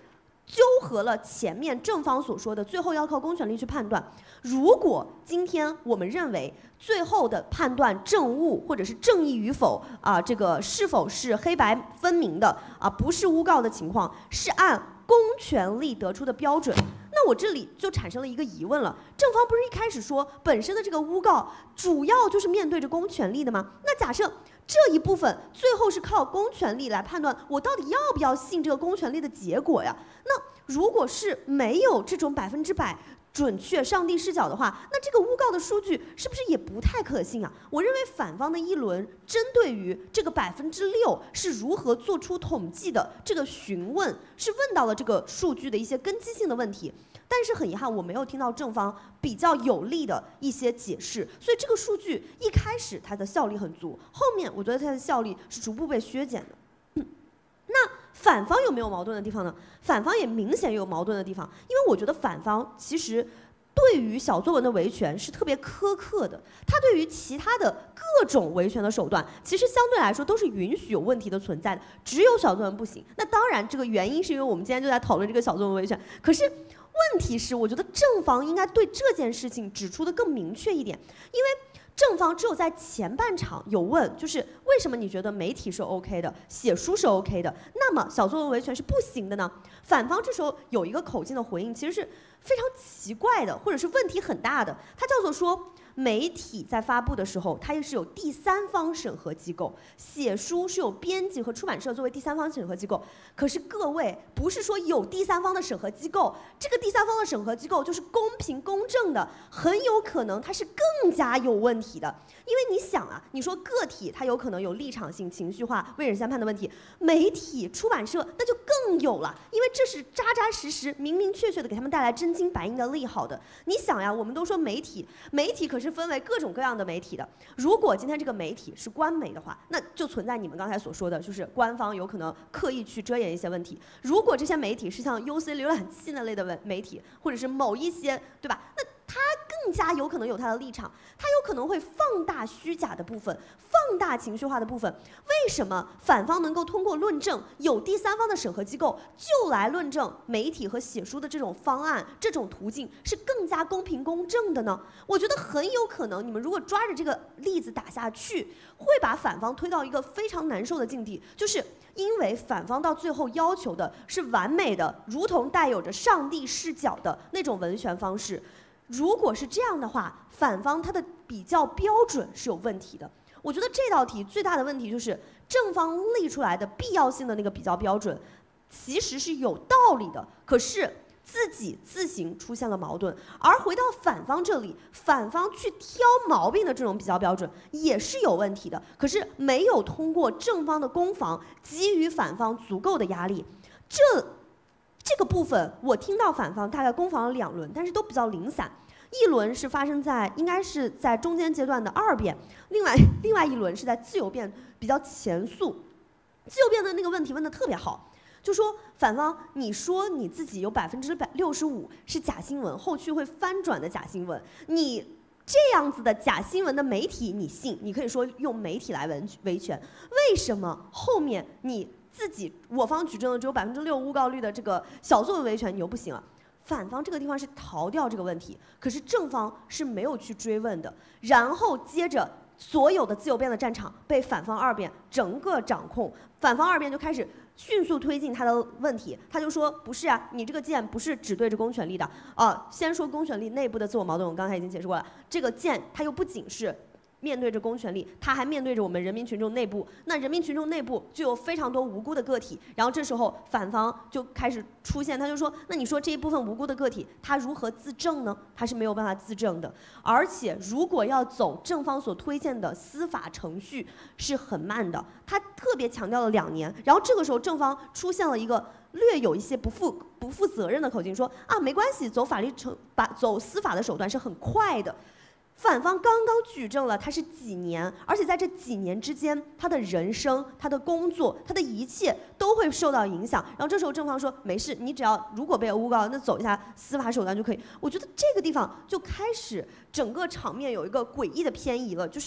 纠合了前面正方所说的，最后要靠公权力去判断。如果今天我们认为最后的判断正误或者是正义与否啊，这个是否是黑白分明的啊，不是诬告的情况，是按公权力得出的标准。那我这里就产生了一个疑问了，正方不是一开始说本身的这个诬告主要就是面对着公权力的吗？那假设这一部分最后是靠公权力来判断我到底要不要信这个公权力的结果呀？那如果是没有这种百分之百准确上帝视角的话，那这个诬告的数据是不是也不太可信啊？我认为反方的一轮针对于这个百分之六是如何做出统计的这个询问，是问到了这个数据的一些根基性的问题。但是很遗憾，我没有听到正方比较有力的一些解释，所以这个数据一开始它的效力很足，后面我觉得它的效力是逐步被削减的。嗯，那反方有没有矛盾的地方呢？反方也明显有矛盾的地方，因为我觉得反方其实对于小作文的维权是特别苛刻的，他对于其他的各种维权的手段，其实相对来说都是允许有问题的存在的，只有小作文不行。那当然，这个原因是因为我们今天就在讨论这个小作文维权，可是问题是，我觉得正方应该对这件事情指出的更明确一点，因为正方只有在前半场有问，就是为什么你觉得媒体是 OK 的，写书是 OK 的，那么小作文维权是不行的呢？反方这时候有一个口径的回应，其实是非常奇怪的，或者是问题很大的，它叫做说，媒体在发布的时候，它也是有第三方审核机构；写书是有编辑和出版社作为第三方审核机构。可是各位，不是说有第三方的审核机构，这个第三方的审核机构就是公平公正的，很有可能它是更加有问题的。因为你想啊，你说个体它有可能有立场性、情绪化、未审先判的问题，媒体、出版社那就更有了，因为这是扎扎实实、明明确确的给他们带来真金白银的利好的。你想呀，我们都说媒体，媒体可是是分为各种各样的媒体的。如果今天这个媒体是官媒的话，那就存在你们刚才所说的，就是官方有可能刻意去遮掩一些问题。如果这些媒体是像 U C 浏览器那类的媒体，或者是某一些，对吧？那它更加有可能有它的立场，它有可能会放大虚假的部分，放大情绪化的部分。为什么反方能够通过论证有第三方的审核机构，就来论证媒体和写书的这种方案、这种途径是更加公平公正的呢？我觉得很有可能，你们如果抓着这个例子打下去，会把反方推到一个非常难受的境地，就是因为反方到最后要求的是完美的，如同带有着上帝视角的那种文宣方式。如果是这样的话，反方它的比较标准是有问题的。我觉得这道题最大的问题就是正方立出来的必要性的那个比较标准，其实是有道理的，可是自己自行出现了矛盾。而回到反方这里，反方去挑毛病的这种比较标准也是有问题的，可是没有通过正方的攻防给予反方足够的压力。这这个部分我听到反方大概攻防了两轮，但是都比较零散。一轮是发生在应该是在中间阶段的二辩，另外另外一轮是在自由辩比较前诉。自由辩的那个问题问得特别好，就说反方你说你自己有百分之百六十五是假新闻，后续会翻转的假新闻，你这样子的假新闻的媒体你信，你可以说用媒体来维维权，为什么后面你自己我方举证的只有百分之六诬告率的这个小作文维权你又不行了？反方这个地方是逃掉这个问题，可是正方是没有去追问的，然后接着所有的自由辩的战场被反方二辩整个掌控，反方二辩就开始迅速推进他的问题，他就说不是啊，你这个剑不是只对着公权力的啊。先说公权力内部的自我矛盾，我刚才已经解释过了，这个剑它又不仅是面对着公权力，他还面对着我们人民群众内部，那人民群众内部就有非常多无辜的个体，然后这时候反方就开始出现，他就说，那你说这一部分无辜的个体他如何自证呢？他是没有办法自证的，而且如果要走正方所推荐的司法程序是很慢的，他特别强调了两年，然后这个时候正方出现了一个略有一些不负不负责任的口径，说啊没关系，走法律程把走司法的手段是很快的。反方刚刚举证了他是几年，而且在这几年之间，他的人生、他的工作、他的一切都会受到影响。然后这时候正方说没事，你只要如果被诬告，那走一下司法手段就可以。我觉得这个地方就开始整个场面有一个诡异的偏移了，就是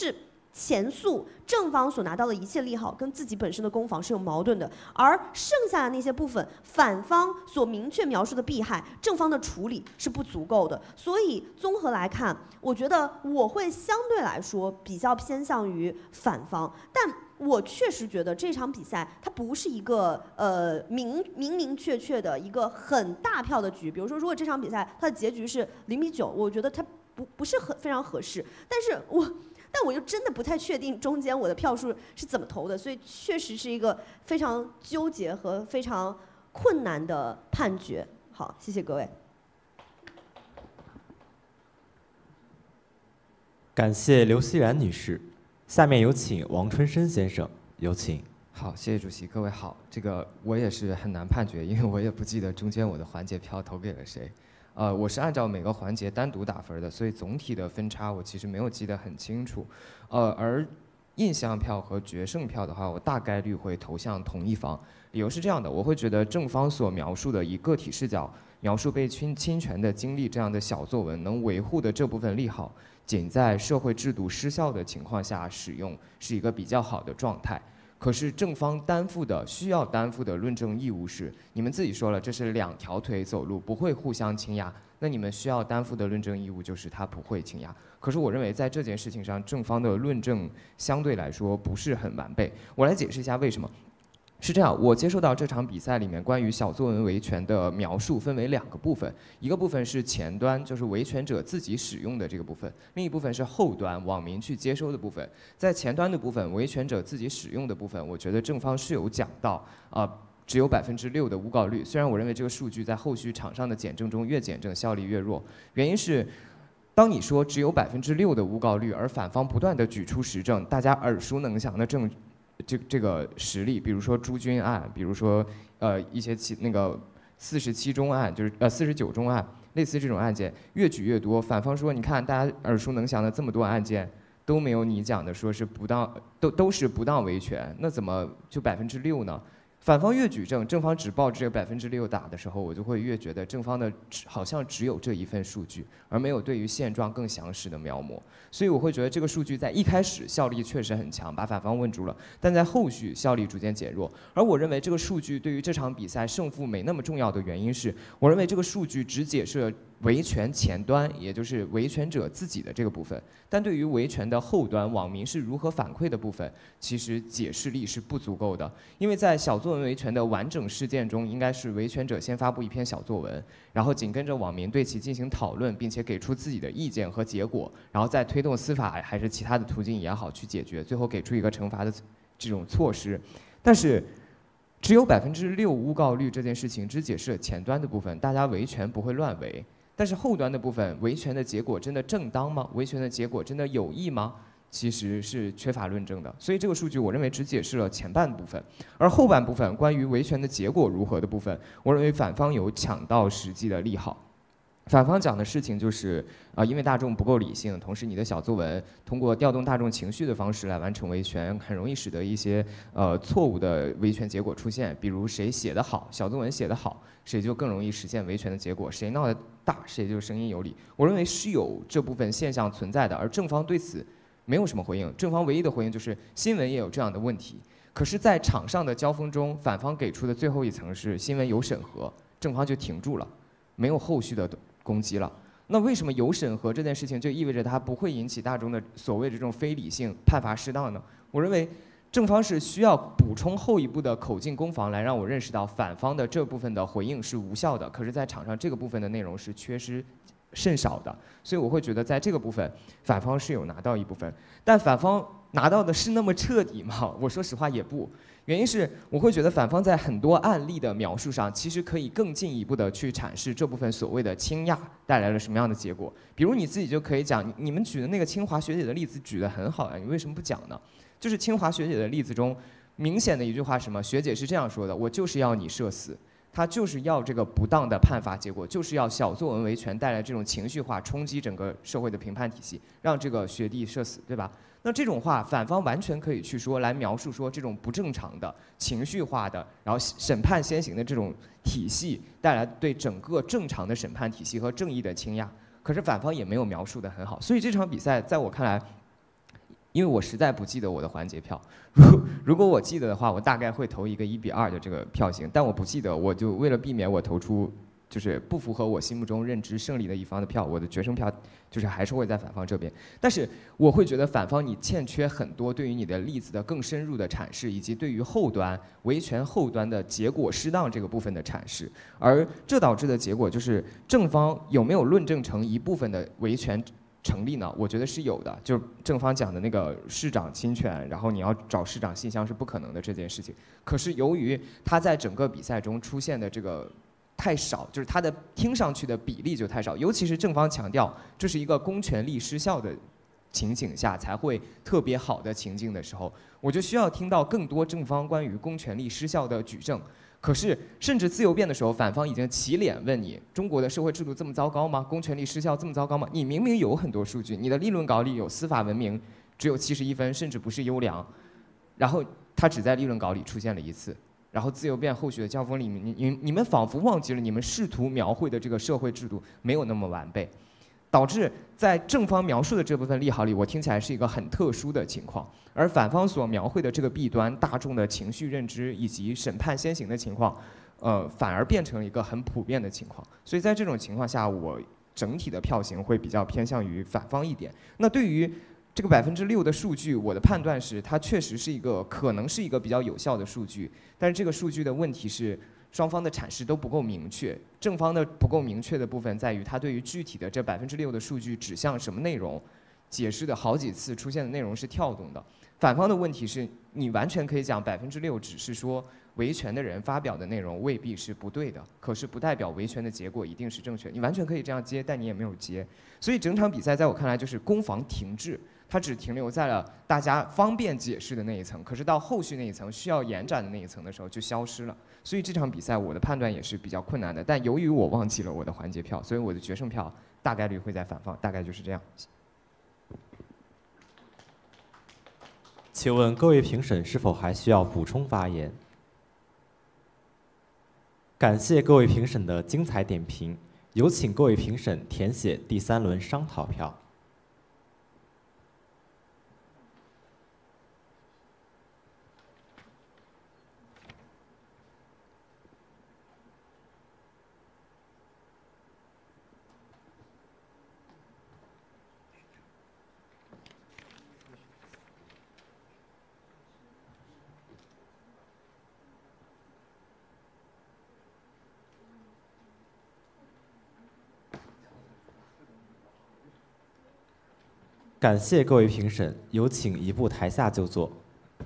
前诉正方所拿到的一切利好跟自己本身的攻防是有矛盾的，而剩下的那些部分，反方所明确描述的弊害，正方的处理是不足够的。所以综合来看，我觉得我会相对来说比较偏向于反方，但我确实觉得这场比赛它不是一个呃明明明确确的一个很大票的局。比如说，如果这场比赛它的结局是零比九，我觉得它不不是很非常合适。但是我但我又真的不太确定中间我的票数是怎么投的，所以确实是一个非常纠结和非常困难的判决。好，谢谢各位。 感谢刘希然女士，下面有请王春生先生，有请。 好，谢谢主席，各位好。这个我也是很难判决，因为我也不记得中间我的环节票投给了谁。呃，我是按照每个环节单独打分的，所以总体的分差我其实没有记得很清楚。呃，而印象票和决胜票的话，我大概率会投向同一方。理由是这样的，我会觉得正方所描述的以个体视角描述被侵侵权的经历这样的小作文，能维护的这部分利好，仅在社会制度失效的情况下使用，是一个比较好的状态。可是正方担负的需要担负的论证义务是，你们自己说了，这是两条腿走路，不会互相倾轧。那你们需要担负的论证义务就是它不会倾轧。可是我认为在这件事情上，正方的论证相对来说不是很完备。我来解释一下为什么。是这样，我接受到这场比赛里面关于小作文维权的描述分为两个部分，一个部分是前端，就是维权者自己使用的这个部分；另一部分是后端，网民去接收的部分。在前端的部分，维权者自己使用的部分，我觉得正方是有讲到啊、呃，只有百分之六的诬告率。虽然我认为这个数据在后续场上的检证中越检证效力越弱，原因是。当你说只有百分之六的诬告率，而反方不断地举出实证，大家耳熟能详的证，这这个实例，比如说朱军案，比如说呃一些其那个四十七中案，就是呃四十九中案，类似这种案件越举越多。反方说，你看大家耳熟能详的这么多案件，都没有你讲的说是不当，都都是不当维权，那怎么就百分之六呢？反方越举证，正方只报这个百分之六打的时候，我就会越觉得正方的好像只有这一份数据，而没有对于现状更详实的描摹。所以我会觉得这个数据在一开始效力确实很强，把反方问住了，但在后续效力逐渐减弱。而我认为这个数据对于这场比赛胜负没那么重要的原因是，我认为这个数据只解释维权前端，也就是维权者自己的这个部分，但对于维权的后端，网民是如何反馈的部分，其实解释力是不足够的。因为在小作文维权的完整事件中，应该是维权者先发布一篇小作文，然后紧跟着网民对其进行讨论，并且给出自己的意见和结果，然后再推动司法还是其他的途径也好去解决，最后给出一个惩罚的这种措施。但是只有百分之六诬告率这件事情只解释了前端的部分，大家维权不会乱维。但是后端的部分，维权的结果真的正当吗？维权的结果真的有益吗？其实是缺乏论证的。所以这个数据我认为只解释了前半部分，而后半部分关于维权的结果如何的部分，我认为反方有抢到实际的利好。反方讲的事情就是啊、呃，因为大众不够理性，同时你的小作文通过调动大众情绪的方式来完成维权，很容易使得一些呃错误的维权结果出现。比如谁写得好，小作文写得好，谁就更容易实现维权的结果；谁闹得大，谁就声音有理。我认为是有这部分现象存在的，而正方对此没有什么回应。正方唯一的回应就是新闻也有这样的问题。可是，在场上的交锋中，反方给出的最后一层是新闻有审核，正方就停住了，没有后续的攻击了。那为什么有审核这件事情就意味着它不会引起大众的所谓的这种非理性判罚适当呢？我认为正方是需要补充后一步的口径攻防来让我认识到反方的这部分的回应是无效的，可是在场上这个部分的内容是缺失甚少的，所以我会觉得在这个部分反方是有拿到一部分，但反方拿到的是那么彻底吗？我说实话也不。原因是我会觉得反方在很多案例的描述上，其实可以更进一步的去阐释这部分所谓的倾轧带来了什么样的结果。比如你自己就可以讲，你们举的那个清华学姐的例子举得很好呀，你为什么不讲呢？就是清华学姐的例子中，明显的一句话是什么？学姐是这样说的：我就是要你社死。他就是要这个不当的判罚结果，就是要小作文维权带来这种情绪化冲击整个社会的评判体系，让这个学弟社死，对吧？那这种话，反方完全可以去说来描述说这种不正常的、情绪化的，然后审判先行的这种体系带来对整个正常的审判体系和正义的倾轧。可是反方也没有描述得很好，所以这场比赛在我看来， 因为我实在不记得我的环节票。如如果我记得的话，我大概会投一个一比二的这个票型，但我不记得，我就为了避免我投出就是不符合我心目中认知胜利的一方的票，我的决胜票就是还是会在反方这边。但是我会觉得反方你欠缺很多对于你的例子的更深入的阐释，以及对于后端维权后端的结果适当这个部分的阐释，而这导致的结果就是正方有没有论证成一部分的维权成立呢？我觉得是有的，就是正方讲的那个市长侵权，然后你要找市长信箱是不可能的这件事情。可是由于他在整个比赛中出现的这个太少，就是他的听上去的比例就太少，尤其是正方强调这是一个公权力失效的情景下才会特别好的情境的时候，我就需要听到更多正方关于公权力失效的举证。可是，甚至自由辩的时候，反方已经起脸问你：中国的社会制度这么糟糕吗？公权力失效这么糟糕吗？你明明有很多数据，你的立论稿里有司法文明只有七十一分，甚至不是优良，然后他只在立论稿里出现了一次。然后自由辩后续的交锋里面，你你你们仿佛忘记了你们试图描绘的这个社会制度没有那么完备，导致在正方描述的这部分利好里，我听起来是一个很特殊的情况，而反方所描绘的这个弊端、大众的情绪认知以及审判先行的情况，呃，反而变成了一个很普遍的情况。所以在这种情况下，我整体的票型会比较偏向于反方一点。那对于这个百分之六的数据，我的判断是它确实是一个可能是一个比较有效的数据，但是这个数据的问题是双方的阐释都不够明确。正方的不够明确的部分在于它对于具体的这百分之六的数据指向什么内容，解释的好几次出现的内容是跳动的。反方的问题是你完全可以讲百分之六只是说维权的人发表的内容未必是不对的，可是不代表维权的结果一定是正确。你完全可以这样接，但你也没有接。所以整场比赛在我看来就是攻防停滞。它只停留在了大家方便解释的那一层，可是到后续那一层需要延展的那一层的时候就消失了。所以这场比赛我的判断也是比较困难的，但由于我忘记了我的环节票，所以我的决胜票大概率会在反方，大概就是这样。 请问各位评审是否还需要补充发言？感谢各位评审的精彩点评，有请各位评审填写第三轮商讨票。感谢各位评审，有请移步台下就座。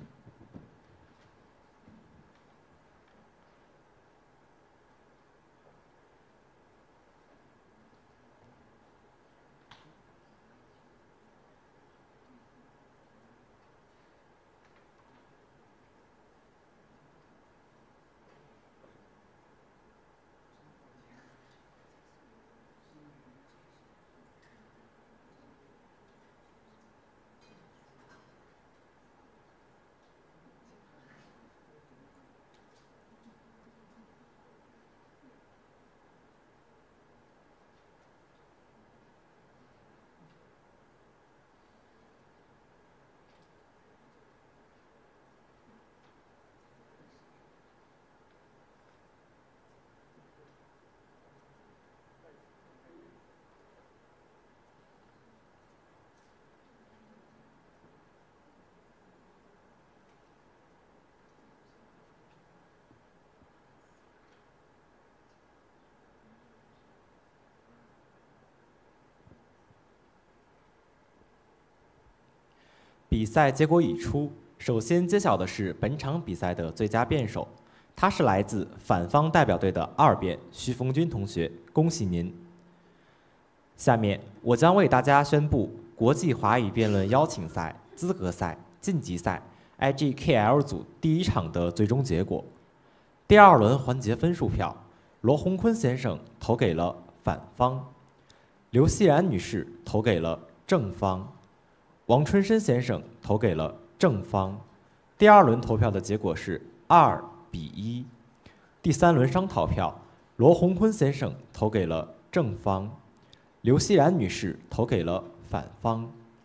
比赛结果已出，首先揭晓的是本场比赛的最佳辩手，他是来自反方代表队的二辩徐逢军同学，恭喜您。下面我将为大家宣布国际华语辩论邀请赛、资格赛、晋级赛 I G K L 组第一场的最终结果。第二轮环节分数票，罗洪坤先生投给了反方，刘希然女士投给了正方。王春生先生投给了正方，第二轮投票的结果是二比一。第三轮商讨票，罗洪坤先生投给了正方，刘希然女士投给了反方。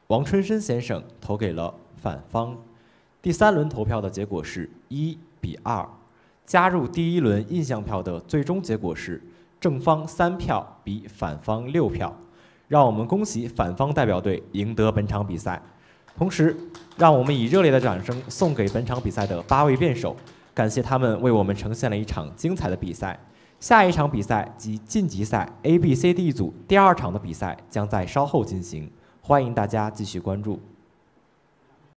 王春生先生投给了反方。第三轮投票的结果是一比二。加入第一轮印象票的最终结果是正方三票比反方六票。让我们恭喜反方代表队赢得本场比赛。同时，让我们以热烈的掌声送给本场比赛的八位辩手，感谢他们为我们呈现了一场精彩的比赛。下一场比赛及晋级赛 A、B、C、D 组第二场的比赛将在稍后进行，欢迎大家继续关注。